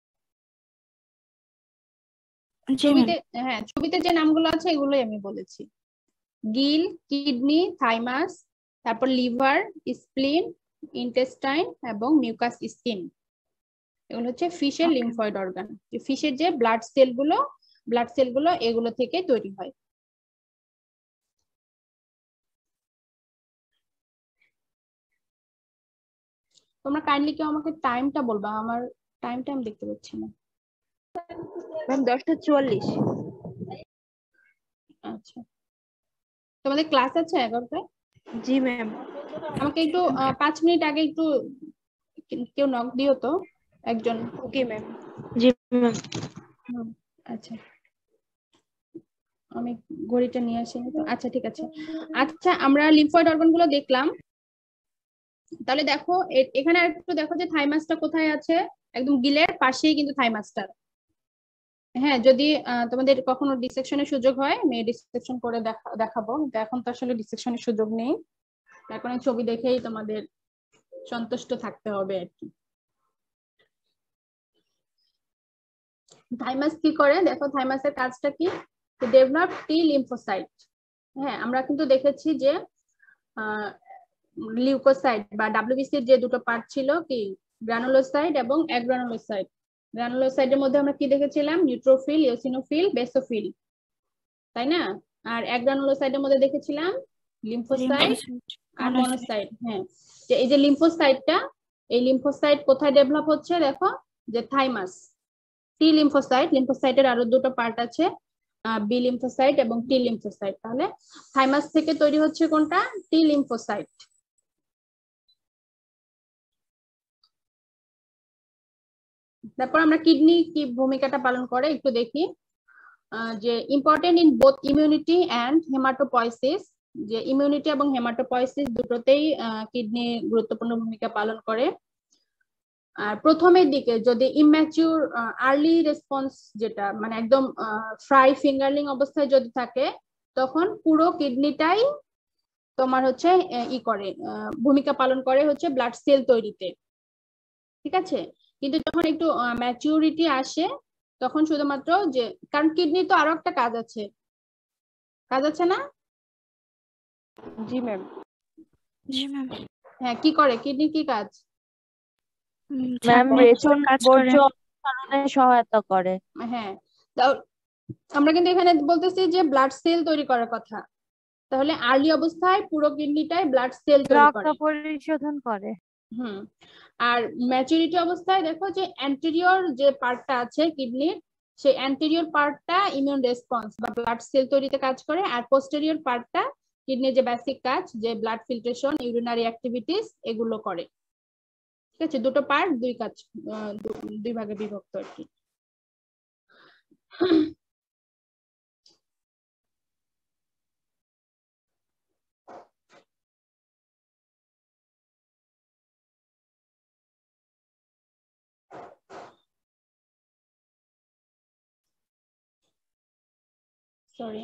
জি ম্যাম। ছবিতে, হ্যাঁ ছবিতে যে নামগুলো আছে এগুলোই আমি বলেছি। গিল, কিডনি, থাইমাস, তারপর লিভার, স্প্লিন, ইন্টেস্টাইন এবং মিউকাস স্কিন, এগুলো হচ্ছে ফিশের লিম্ফয়েড অর্গান। ফিশের যে ব্লাড সেলগুলো এগুলো থেকে তৈরি হয়। তোমরা কাইন্ডলি কেউ আমাকে টাইমটা বলবা, আমার টাইম দেখতে পাচ্ছি না। ম্যাম 10:44। আচ্ছা, তোমাদের ক্লাস আছে 11টায়? জি ম্যাম। আমাকে একটু 5 মিনিট আগে একটু কেউ নক দিও তো একজন। Okay ma'am. জি ম্যাম। আচ্ছা, আমি ঘড়িটা নিয়ে আসি তো। আচ্ছা ঠিক আছে। আচ্ছা, আমরা লিম্ফয়েড অর্গান গুলো দেখলাম। তাহলে দেখো এখানে একটু দেখো যে থাইমাসটা কোথায় আছে, একদম গিলের পাশেই কিন্তু থাইমাসটা। হ্যাঁ, যদি তোমাদের কখনো ডিসেকশনের সুযোগ হয় আমি ডিসেকশন করে দেখাবো, কিন্তু এখন তো আসলে ডিসেকশনের সুযোগ নেই, এখন ছবি দেখেই তোমাদের সন্তুষ্ট থাকতে হবে আর কি। থাইমাস কি করে দেখো, থাইমাসের কাজটা কি? Develop T lymphocyte. হ্যাঁ, আমরা কিন্তু দেখেছি যে লিউকোসাইট বা ডাব্লিউবিসির যে দুটো পার্ট ছিল কি, গ্রানুলোসাইট এবং অ্যাগ্রানুলোসাইট। গ্রানুলোসাইটের মধ্যে আমরা কি দেখেছিলাম? নিউট্রোফিল, ইওসিনোফিল, বেসোফিল, তাই না? আর অ্যাগ্রানুলোসাইটের মধ্যে দেখেছিলাম লিম্ফোসাইট আর মনোসাইট। হ্যাঁ, যে এই যে লিম্ফোসাইটটা, এই লিম্ফোসাইট কোথায় ডেভেলপ হচ্ছে দেখো, যে থাইমাস। টি লিম্ফোসাইটের আরো দুটো পার্ট আছে, বি লিম্ফোসাইট এবং টি লিম্ফোসাইট। তাহলে থাইমাস থেকে তৈরি হচ্ছে কোনটা? T lymphocyte. তারপর আমরা কিডনি কি ভূমিকাটা পালন করে একটু দেখি। যে important in both immunity and hematopoiesis, যে ইমিউনিটি এবং হেমাটোপয়েসিস দুটোতেই কিডনি গুরুত্বপূর্ণ ভূমিকা পালন করে। আর প্রথমের দিকে যদি ইম্যাচিউর আর্লি রেসপন্স, যেটা মানে একদম ফ্রাই ফিঙ্গারলিং অবস্থায় যদি থাকে, তখন পুরো কিডনিটাই তোমার হচ্ছে ভূমিকা পালন করে হচ্ছে ব্লাড সেল তৈরিতে, ঠিক আছে? কিন্তু যখন একটু ম্যাচিউরিটি আসে তখন শুধুমাত্র যে, কারণ কিডনি তো আরো একটা কাজ আছে না? জি ম্যাম। জি ম্যাম। হ্যাঁ, কি করে কিডনি, কি কাজ? ম্যাম রেচন বর্জ্য অপসারণে সহায়তা করে। হ্যাঁ, আমরা কিন্তু এখানে বলতেছি যে ব্লাড সেল তৈরি করার কথা, তাহলে আর্লি অবস্থায় পুরো কিডনিটাই ব্লাড সেল তৈরি করে, রক্ত পরিশোধন করে। আর ম্যাচুরিটি অবস্থায় দেখো যে অ্যান্টেরিয়র যে পার্টটা আছে কিডনির, সেই অ্যান্টেরিয়র পার্টটা ইমিউন রেসপন্স বা ব্লাড সেল তৈরিতে কাজ করে, আর পোস্টেরিয়র পার্টটা কিডনির যে বেসিক কাজ, যে ব্লাড ফিল্ট্রেশন, ইউরিনারি অ্যাক্টিভিটিস এগুলো করে। ঠিক আছে, দুটো পার্ট, দুই কাজ, দুই ভাগে বিভক্ত আর কি। সরি।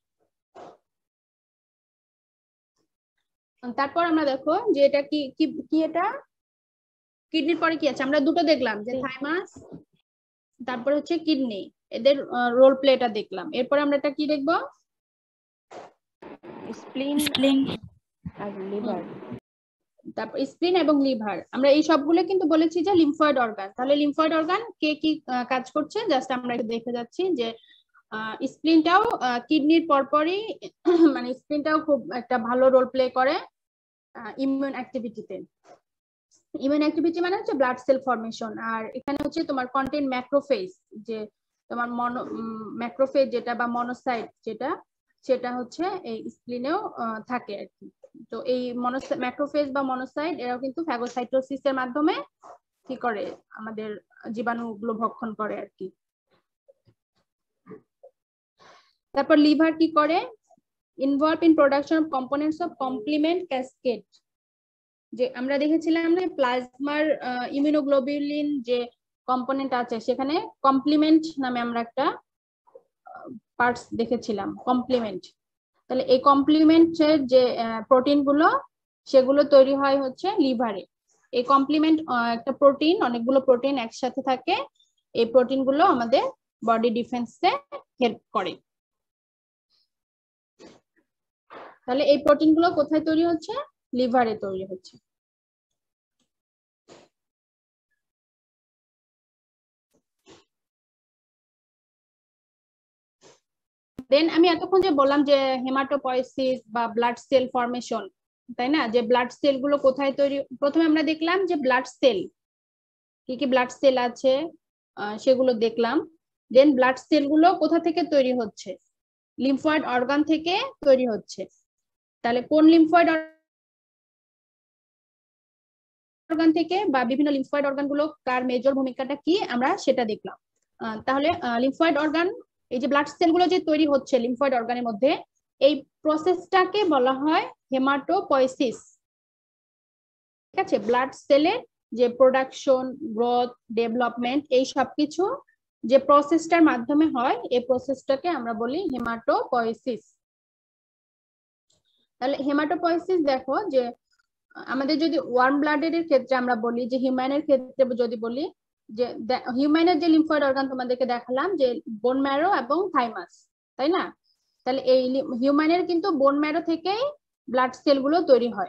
তারপর আমরা দেখো যে এটা কি কি কি এটা কিডনির পরে কি আছে, আমরা দুটো দেখলাম যে থাইমাস, তারপর হচ্ছে কিডনি, এদের রোল প্লেটা দেখলাম। এরপর আমরা এটা কি দেখবো, স্প্লিন স্প্লিন আর লিভার। তারপর স্প্লিন এবং লিভার, আমরা এই সবগুলো কিন্তু বলেছি যে লিম্ফয়েড অর্গান। তাহলে লিম্ফয়েড অর্গান কে কি কাজ করছে জাস্ট আমরা একটু দেখে যাচ্ছি যে স্প্লিনটাও কিডনির পরপরই মানে স্প্লিনটাও খুব একটা ভালো রোল প্লে করে ইমিউন অ্যাক্টিভিটিতে। ইমিউন অ্যাক্টিভিটি মানে হচ্ছে ব্লাড সেল ফর্মেশন। আর এখানে হচ্ছে তোমার কন্টেন্ট ম্যাক্রোফেজ, যে তোমার ম্যাক্রোফেজ যেটা বা মনোসাইট যেটা, সেটা হচ্ছে এই স্প্লিনেও থাকে আর কি। তো এই ম্যাক্রোফেজ বা মনোসাইট এরাও কিন্তু ফ্যাগোসাইটোসিসের মাধ্যমে কি করে আমাদের জীবাণুগুলো ভক্ষণ করে আর কি। তারপর লিভার কি করে, involve in production of components of complement cascade, যে আমরা দেখেছিলাম না প্লাজমার ইমিউনোগ্লোবিউলিন যে কম্পোনেন্ট আছে সেখানে কমপ্লিমেন্ট নামে আমরা একটা পার্টস দেখেছিলাম, কমপ্লিমেন্ট। তাহলে এই কমপ্লিমেন্টের যে প্রোটিন গুলো সেগুলো তৈরি হয় হচ্ছে লিভারে। এই কমপ্লিমেন্ট একটা প্রোটিন, অনেকগুলো প্রোটিন একসাথে থাকে, এই প্রোটিন গুলো আমাদের বডি ডিফেন্সে হেল্প করে। তাহলে এই প্রোটিন গুলো কোথায় তৈরি হচ্ছে, লিভারে তৈরি হচ্ছে। দেন আমি এতক্ষণ যে বললাম যে হেমাটোপয়েসিস বা ব্লাড সেল ফর্মেশন, তাই না, যে ব্লাড সেল গুলো কোথায় তৈরি, প্রথমে আমরা দেখলাম যে ব্লাড সেল কি কি ব্লাড সেল আছে সেগুলো দেখলাম। দেন ব্লাড সেল গুলো কোথা থেকে তৈরি হচ্ছে, লিম্ফয়েড অর্গান থেকে তৈরি হচ্ছে। তাহলে কোন লিম্ফয়েড অর্গান থেকে বা বিভিন্ন লিম্ফয়েড অর্গান গুলো কার মেজর ভূমিকাটা কি আমরা সেটা দেখলাম। তাহলে লিম্ফয়েড অর্গান, এই যে ব্লাড সেল গুলো যে তৈরি হচ্ছে লিম্ফয়েড অর্গানের মধ্যে, এই প্রসেসটাকে বলা হয় হেমাটোপয়েসিস। ঠিক আছে, ব্লাড সেলের যে প্রোডাকশন, গ্রোথ, ডেভেলপমেন্ট এই সবকিছু যে প্রসেসটার মাধ্যমে হয়, এই প্রসেসটাকে আমরা বলি হেমাটোপয়েসিস। তাহলে হেমাটোপয়েসিস দেখো যে আমাদের যদি ওয়ার্ম ব্লাডের ক্ষেত্রে আমরা বলি, যে হিউম্যানের ক্ষেত্রে যদি বলি, যে হিউম্যানের যে লিম্ফয়েড অর্গান তোমাদেরকে দেখালাম যে বোন ম্যারো এবং থাইমাস, তাই না। তাহলে এই হিউম্যানের কিন্তু বোন ম্যারো থেকেই ব্লাড সেল গুলো তৈরি হয়,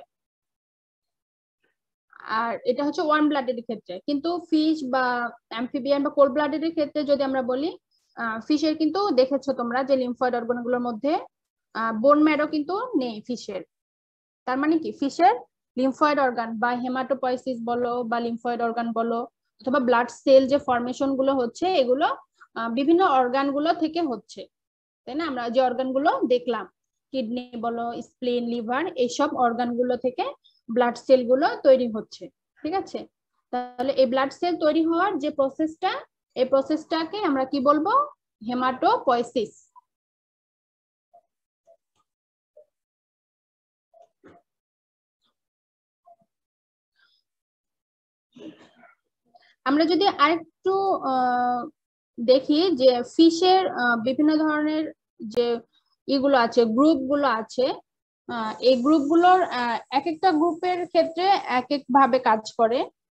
আর এটা হচ্ছে ওয়ার্ম ব্লাডের ক্ষেত্রে। কিন্তু ফিশ বা অ্যাম্ফিবিয়ান বা কোল্ড ব্লাডের ক্ষেত্রে যদি আমরা বলি, ফিশের কিন্তু দেখেছো তোমরা যে লিম্ফয়েড অর্গান গুলোর মধ্যে বোন ম্যারো কিন্তু নেই ফিশের। তার মানে কি ফিশের লিম্ফয়েড অর্গান বা হেমাটোপয়েসিস বলো বা লিম্ফয়েড অর্গান বলো অথবা ব্লাড সেল যে ফর্মেশন গুলো হচ্ছে, এগুলো বিভিন্ন অর্গান গুলো থেকে হচ্ছে, তাই না। আমরা যে অর্গান গুলো দেখলাম, কিডনি বলো, স্প্লিন, লিভার, এইসব অর্গান গুলো থেকে ব্লাড সেল গুলো তৈরি হচ্ছে। ঠিক আছে, তাহলে এই ব্লাড সেল তৈরি হওয়ার যে প্রসেসটা, এই প্রসেসটাকে আমরা কি বলবো, হেমাটোপয়েসিস। আমরা যদি আরেকটু দেখি যে ফিশের বিভিন্ন ধরনের যে ইগুলো আছে, গ্রুপগুলো আছে, এই গ্রুপগুলোর এক একটা গ্রুপের ক্ষেত্রে এক এক ভাবে কাজ করে।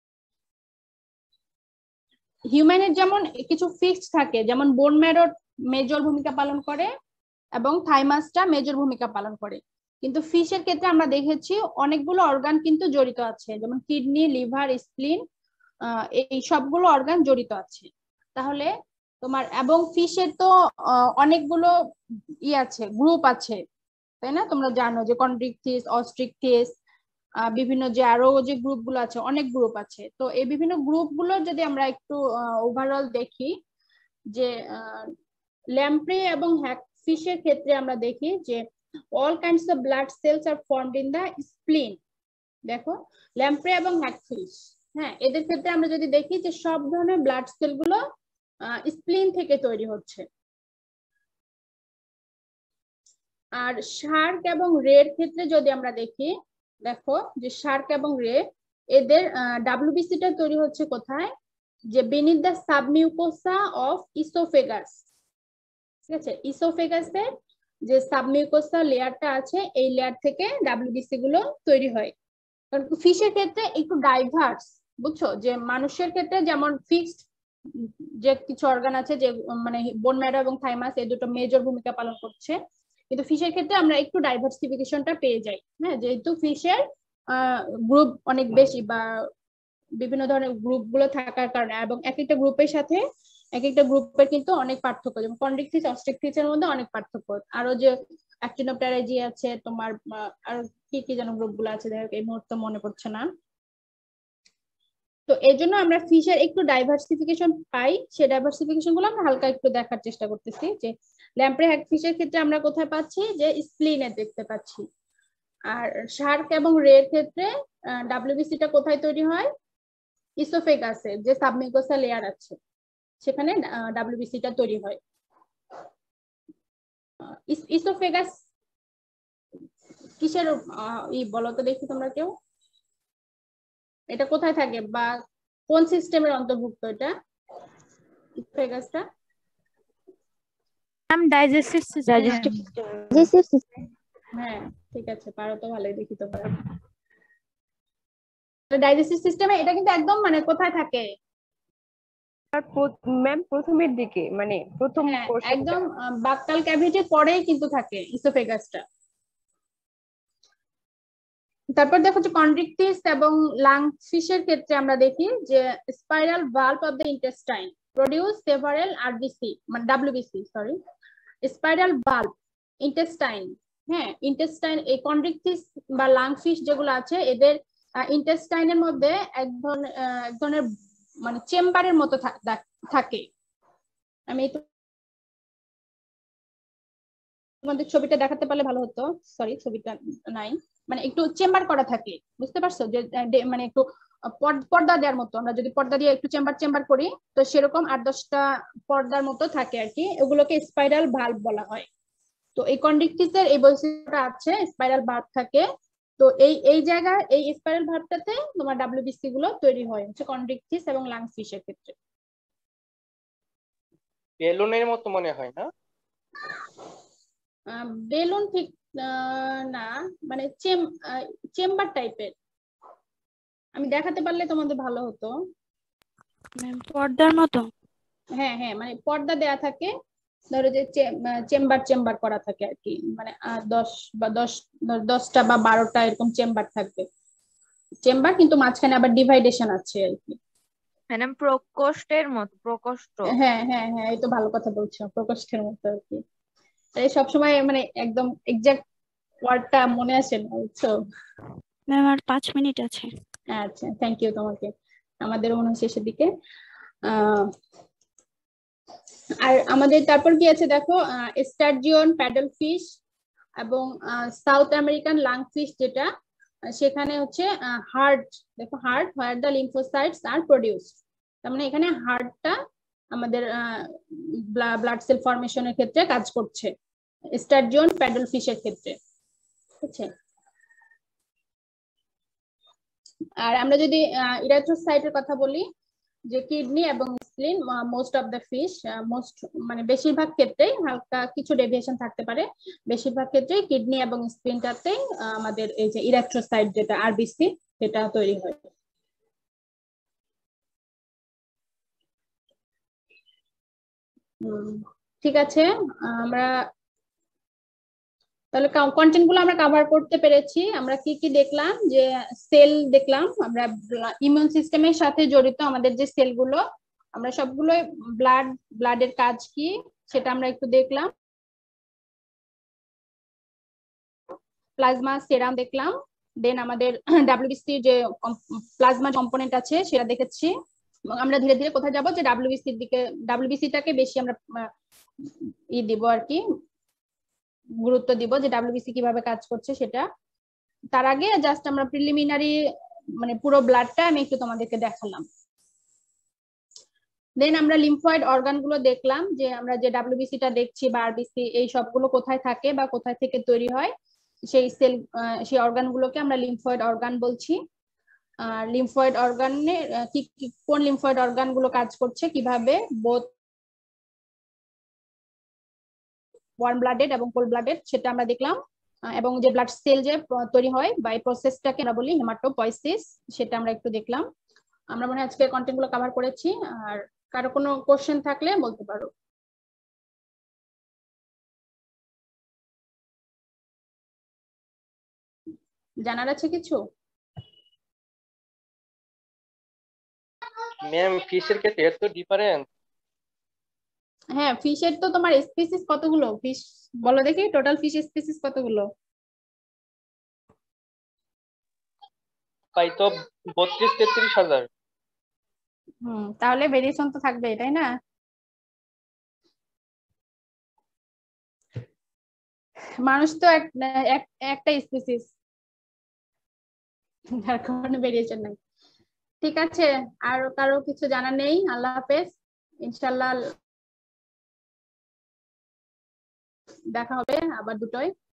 হিউম্যানের যেমন কিছু ফিক্সড থাকে, যেমন বোন ম্যারো মেজর ভূমিকা পালন করে এবং থাইমাসটা মেজর ভূমিকা পালন করে। কিন্তু ফিশের ক্ষেত্রে আমরা দেখেছি অনেকগুলো অর্গান কিন্তু জড়িত আছে, যেমন কিডনি, লিভার, স্প্লিন, এই সবগুলো অর্গান জড়িত আছে। তাহলে তোমার এবং ফিশের তো অনেকগুলো আছে, গ্রুপ আছে, তাই না। তোমরা জানো যে কন্ড্রিকথিস, অস্ট্রিকথিস, বিভিন্ন যে আরো যে গ্রুপ গুলো আছে, অনেক গ্রুপ আছে। তো এই বিভিন্ন গ্রুপ গুলো যদি আমরা একটু ওভারঅল দেখি, যে ল্যাম্প্রে এবং হ্যাগফিশের ক্ষেত্রে আমরা দেখি যে all kinds of blood cells are formed in the spleen। দেখো ল্যাম্প্রে এবং হ্যাগফিশ, হ্যাঁ, এদের ক্ষেত্রে আমরা যদি দেখি যে সব ধরনের ব্লাড সেল গুলো স্প্লিন থেকে তৈরি হচ্ছে। আর শার্ক এবং রের ক্ষেত্রে যদি আমরা দেখি, দেখো যে শার্ক এবং রে, এদের ডাব্লিউবিসিটা তৈরি হচ্ছে কোথায়, যে beneath the submucosa of esophagus। ঠিক আছে। ইসোফেগাসের যে সাবমিউকোসাল লেয়ারটা আছে এই লেয়ার থেকে ডাব্লিউবিসি গুলো তৈরি হয়। কারণ ফিশের ক্ষেত্রে একটু ডাইভার্স, বুঝছো, যে মানুষের ক্ষেত্রে যেমন ফিক্সড যে কিছু অর্গান আছে, যে মানে বোন ম্যারো এবং থাইমাস এই দুটো মেজর ভূমিকা পালন করছে, কিন্তু ফিশের ক্ষেত্রে আমরা একটু ডাইভার্সিফিকেশনটা পেয়ে যাই। হ্যাঁ, যেহেতু ফিশের গ্রুপ অনেক বেশি বা বিভিন্ন ধরনের গ্রুপ গুলো থাকার কারণে, এবং এক একটা গ্রুপের সাথে এক একটা গ্রুপের কিন্তু অনেক পার্থক্য, যেমন কন্ড্রিকথিস অস্ট্রিকথিসের মধ্যে অনেক পার্থক্য, আরো যে অ্যাক্টিনোপ্টেরাইজি আছে তোমার, আর কি কি যেন গ্রুপ গুলো আছে, এই মুহূর্তে মনে পড়ছে না। তো এই জন্য আমরা ফিশের একটু ডাইভার্সিফিকেশন পাই, সেই ডাইভার্সিফিকেশন গুলো আমরা হালকা একটু দেখার চেষ্টা করতেছি। যে ল্যাম্প্রে হ্যাগফিশের ক্ষেত্রে আমরা কোথায় পাচ্ছি, যে স্প্লিনে দেখতে পাচ্ছি। আর শার্ক এবং রের ক্ষেত্রে ডাব্লিউবিসিটা কোথায় তৈরি হয়, ইসোফেগাসে যে সাবমিউকোসা লেয়ার আছে সেখানে ডাব্লিউবিসিটা তৈরি হয়। ইসোফেগাস কিসের বলো তো দেখি তোমরা কেউ, এটা কোথায় থাকে বা কোন সিস্টেমের অন্তর্ভুক্ত এটা ইসোফেগাসটা? Digestive system. হ্যাঁ ঠিক আছে, পারো তো ভালোই, দেখি তো পারো। ডাইজেস্টিভ সিস্টেমে এটা কিন্তু একদম মানে কোথায় থাকে ম্যাম? প্রথমের দিকে, মানে প্রথম একদম বাকটাল ক্যাভিটির পরেই কিন্তু থাকে ইসোফেগাসটা। তারপর দেখো যে কন্ড্রিকটিস এবং লাংফিশের ক্ষেত্রে আমরা দেখি যে spiral valve of the intestine produce several RBC, মানে WBC, sorry, spiral valve intestine. হ্যাঁ, ইন্টেস্টাইন, এই কন্ড্রিকটিস বা লাংফিশ যেগুলো আছে এদের ইন্টেস্টাইনের মধ্যে এক ধরনের মানে চেম্বারের মতো থাকে। আমি তোমাদের ছবিটা দেখাতে পারলে ভালো হতো, সরি ছবিটা নাই, মানে একটু চেম্বার করা থাকে, বুঝতে পারছো, যে মানে একটু পর্দা দেওয়ার মতো, আমরা যদি পর্দা দিয়ে একটু চেম্বার চেম্বার করি তো সেরকম 8-10টা পর্দার মতো থাকে আর কি, ওগুলোকে স্পাইরাল ভাল্ভ বলা হয়। তো এই কন্ড্রিকটিসের এই বৈশিষ্ট্যটা আছে, স্পাইরাল ভাল্ভ থাকে। তো এই জায়গায় এই স্পাইরাল ভাল্ভটাতে তোমার ডাব্লিউবিসি গুলো তৈরি হয় হচ্ছে কন্ড্রিকটিস এবং লাংফিশের ক্ষেত্রে। বেলুনের মতো মনে হয় না? বেলুন ঠিক না, মানে চেম্বার টাইপের, আমি দেখাতে পারলে তোমাদের ভালো হতো। পর্দার মতো। হ্যাঁ হ্যাঁ, মানে পর্দা দেয়া থাকে, ধরো যে চেম্বার চেম্বার করা থাকে আর কি, মানে 10টা বা 12টা এরকম চেম্বার থাকবে, চেম্বার কিন্তু মাঝখানে আবার ডিভাইডেশন আছে আর কি। ম্যাডাম প্রকোষ্ঠের মতো, প্রকোষ্ঠ। হ্যাঁ হ্যাঁ হ্যাঁ, এই তো ভালো কথা বলছো, প্রকোষ্ঠের মতো আর কি। এই সবসময় মানে একদম এক্সাক্ট ওয়ার্ডটা মনে আসে না, বুঝছো ম্যাম আর 5 মিনিট আছে। আচ্ছা, থ্যাংক ইউ তোমাকে। আমাদের মনে হয় শেষের দিকে। আর আমাদের তারপর কি আছে দেখো, স্টারজিয়ন প্যাডেল ফিশ এবং সাউথ আমেরিকান লাংফিশ, যেটা সেখানে হচ্ছে হার্ট, দেখো heart where the lymphocytes are produced, তার মানে এখানে হার্টটা আমাদের ব্লাড সেল ফরমেশনের ক্ষেত্রে কাজ করছে স্টারজিয়ন প্যাডেল ফিশের ক্ষেত্রে, ঠিক আছে। আর আমরা যদি ইরাথ্রোসাইটের কথা বলি, যে কিডনি এবং spleen, most of the fish, মানে বেশিরভাগ ক্ষেত্রেই, হালকা কিছু ডেভিয়েশন থাকতে পারে, বেশিরভাগ ক্ষেত্রেই কিডনি এবং স্প্লিনটাতেই আমাদের এই যে ইরাথ্রোসাইট যেটা আরবিসি সেটা তৈরি হয়। ঠিক আছে, আমরা তাহলে কন্টেন্ট গুলো আমরা কভার করতে পেরেছি। আমরা কি কি দেখলাম, যে সেল দেখলাম, আমরা ইমিউন সিস্টেমের সাথে জড়িত আমাদের যে সেলগুলো, আমরা সবগুলো ব্লাডের কাজ কি সেটা আমরা একটু দেখলাম। প্লাজমা সেরাম দেখলাম, দেন আমাদের ডাব্লিউবিসি যে প্লাজমা কম্পোনেন্ট আছে সেটা দেখেছি। আমরা ধীরে ধীরে কোথায় যাব, যে ডাব্লিউবিসির দিকে, ডাব্লিউবিসিটাকে বেশি আমরা দিব আর কি, গুরুত্ব দিব যে ডাব্লিউবিসি কিভাবে কাজ করছে সেটা। তার আগে জাস্ট আমরা প্রিলিমিনারি মানে পুরো ব্লাডটা আমি একটু তোমাদেরকে দেখালাম। দেন আমরা লিম্ফয়েড অর্গান গুলো দেখলাম, যে আমরা যে ডাব্লিউবিসিটা দেখছি বা আরবিসি এই সবগুলো কোথায় থাকে বা কোথায় থেকে তৈরি হয়, সেই সেল সেই অর্গান গুলোকে আমরা লিম্ফয়েড অর্গান বলছি। আর লিম্ফয়েড অর্গানে কোন লিম্ফয়েড অর্গান গুলো কাজ করছে, কিভাবে বোথ ওয়ার্ম ব্লাডেড এবং কোল্ড ব্লাডেড সেটা আমরা দেখলাম, এবং যে ব্লাড সেল যে তৈরি হয় বা এই প্রসেসটাকে আমরা বলি হেমাটোপয়েসিস, সেটা আমরা একটু দেখলাম। আমরা মনে হয় আজকে কন্টেন্ট গুলো কভার করেছি। আর কারো কোনো কোশ্চেন থাকলে বলতে পারো। জানার আছে কিছু? ম্যাম ফিশের ক্ষেত্রে এত ডিফারেন্স? হ্যাঁ, ফিশের তো তোমার স্পিসিস কতগুলো ফিশ বলো দেখি, টোটাল ফিশ স্পিসিস কতগুলো? তাই তো 32-33 হাজার। তাহলে ভেরিয়েশন তো থাকবে, তাই না? মানুষ তো একটা স্পিসিস, যার কারণে ভেরিয়েশন নাই। ঠিক আছে, আর কারো কিছু জানা নেই? আল্লাহ হাফেজ, ইনশাল্লাহ দেখা হবে আবার দুটোয়।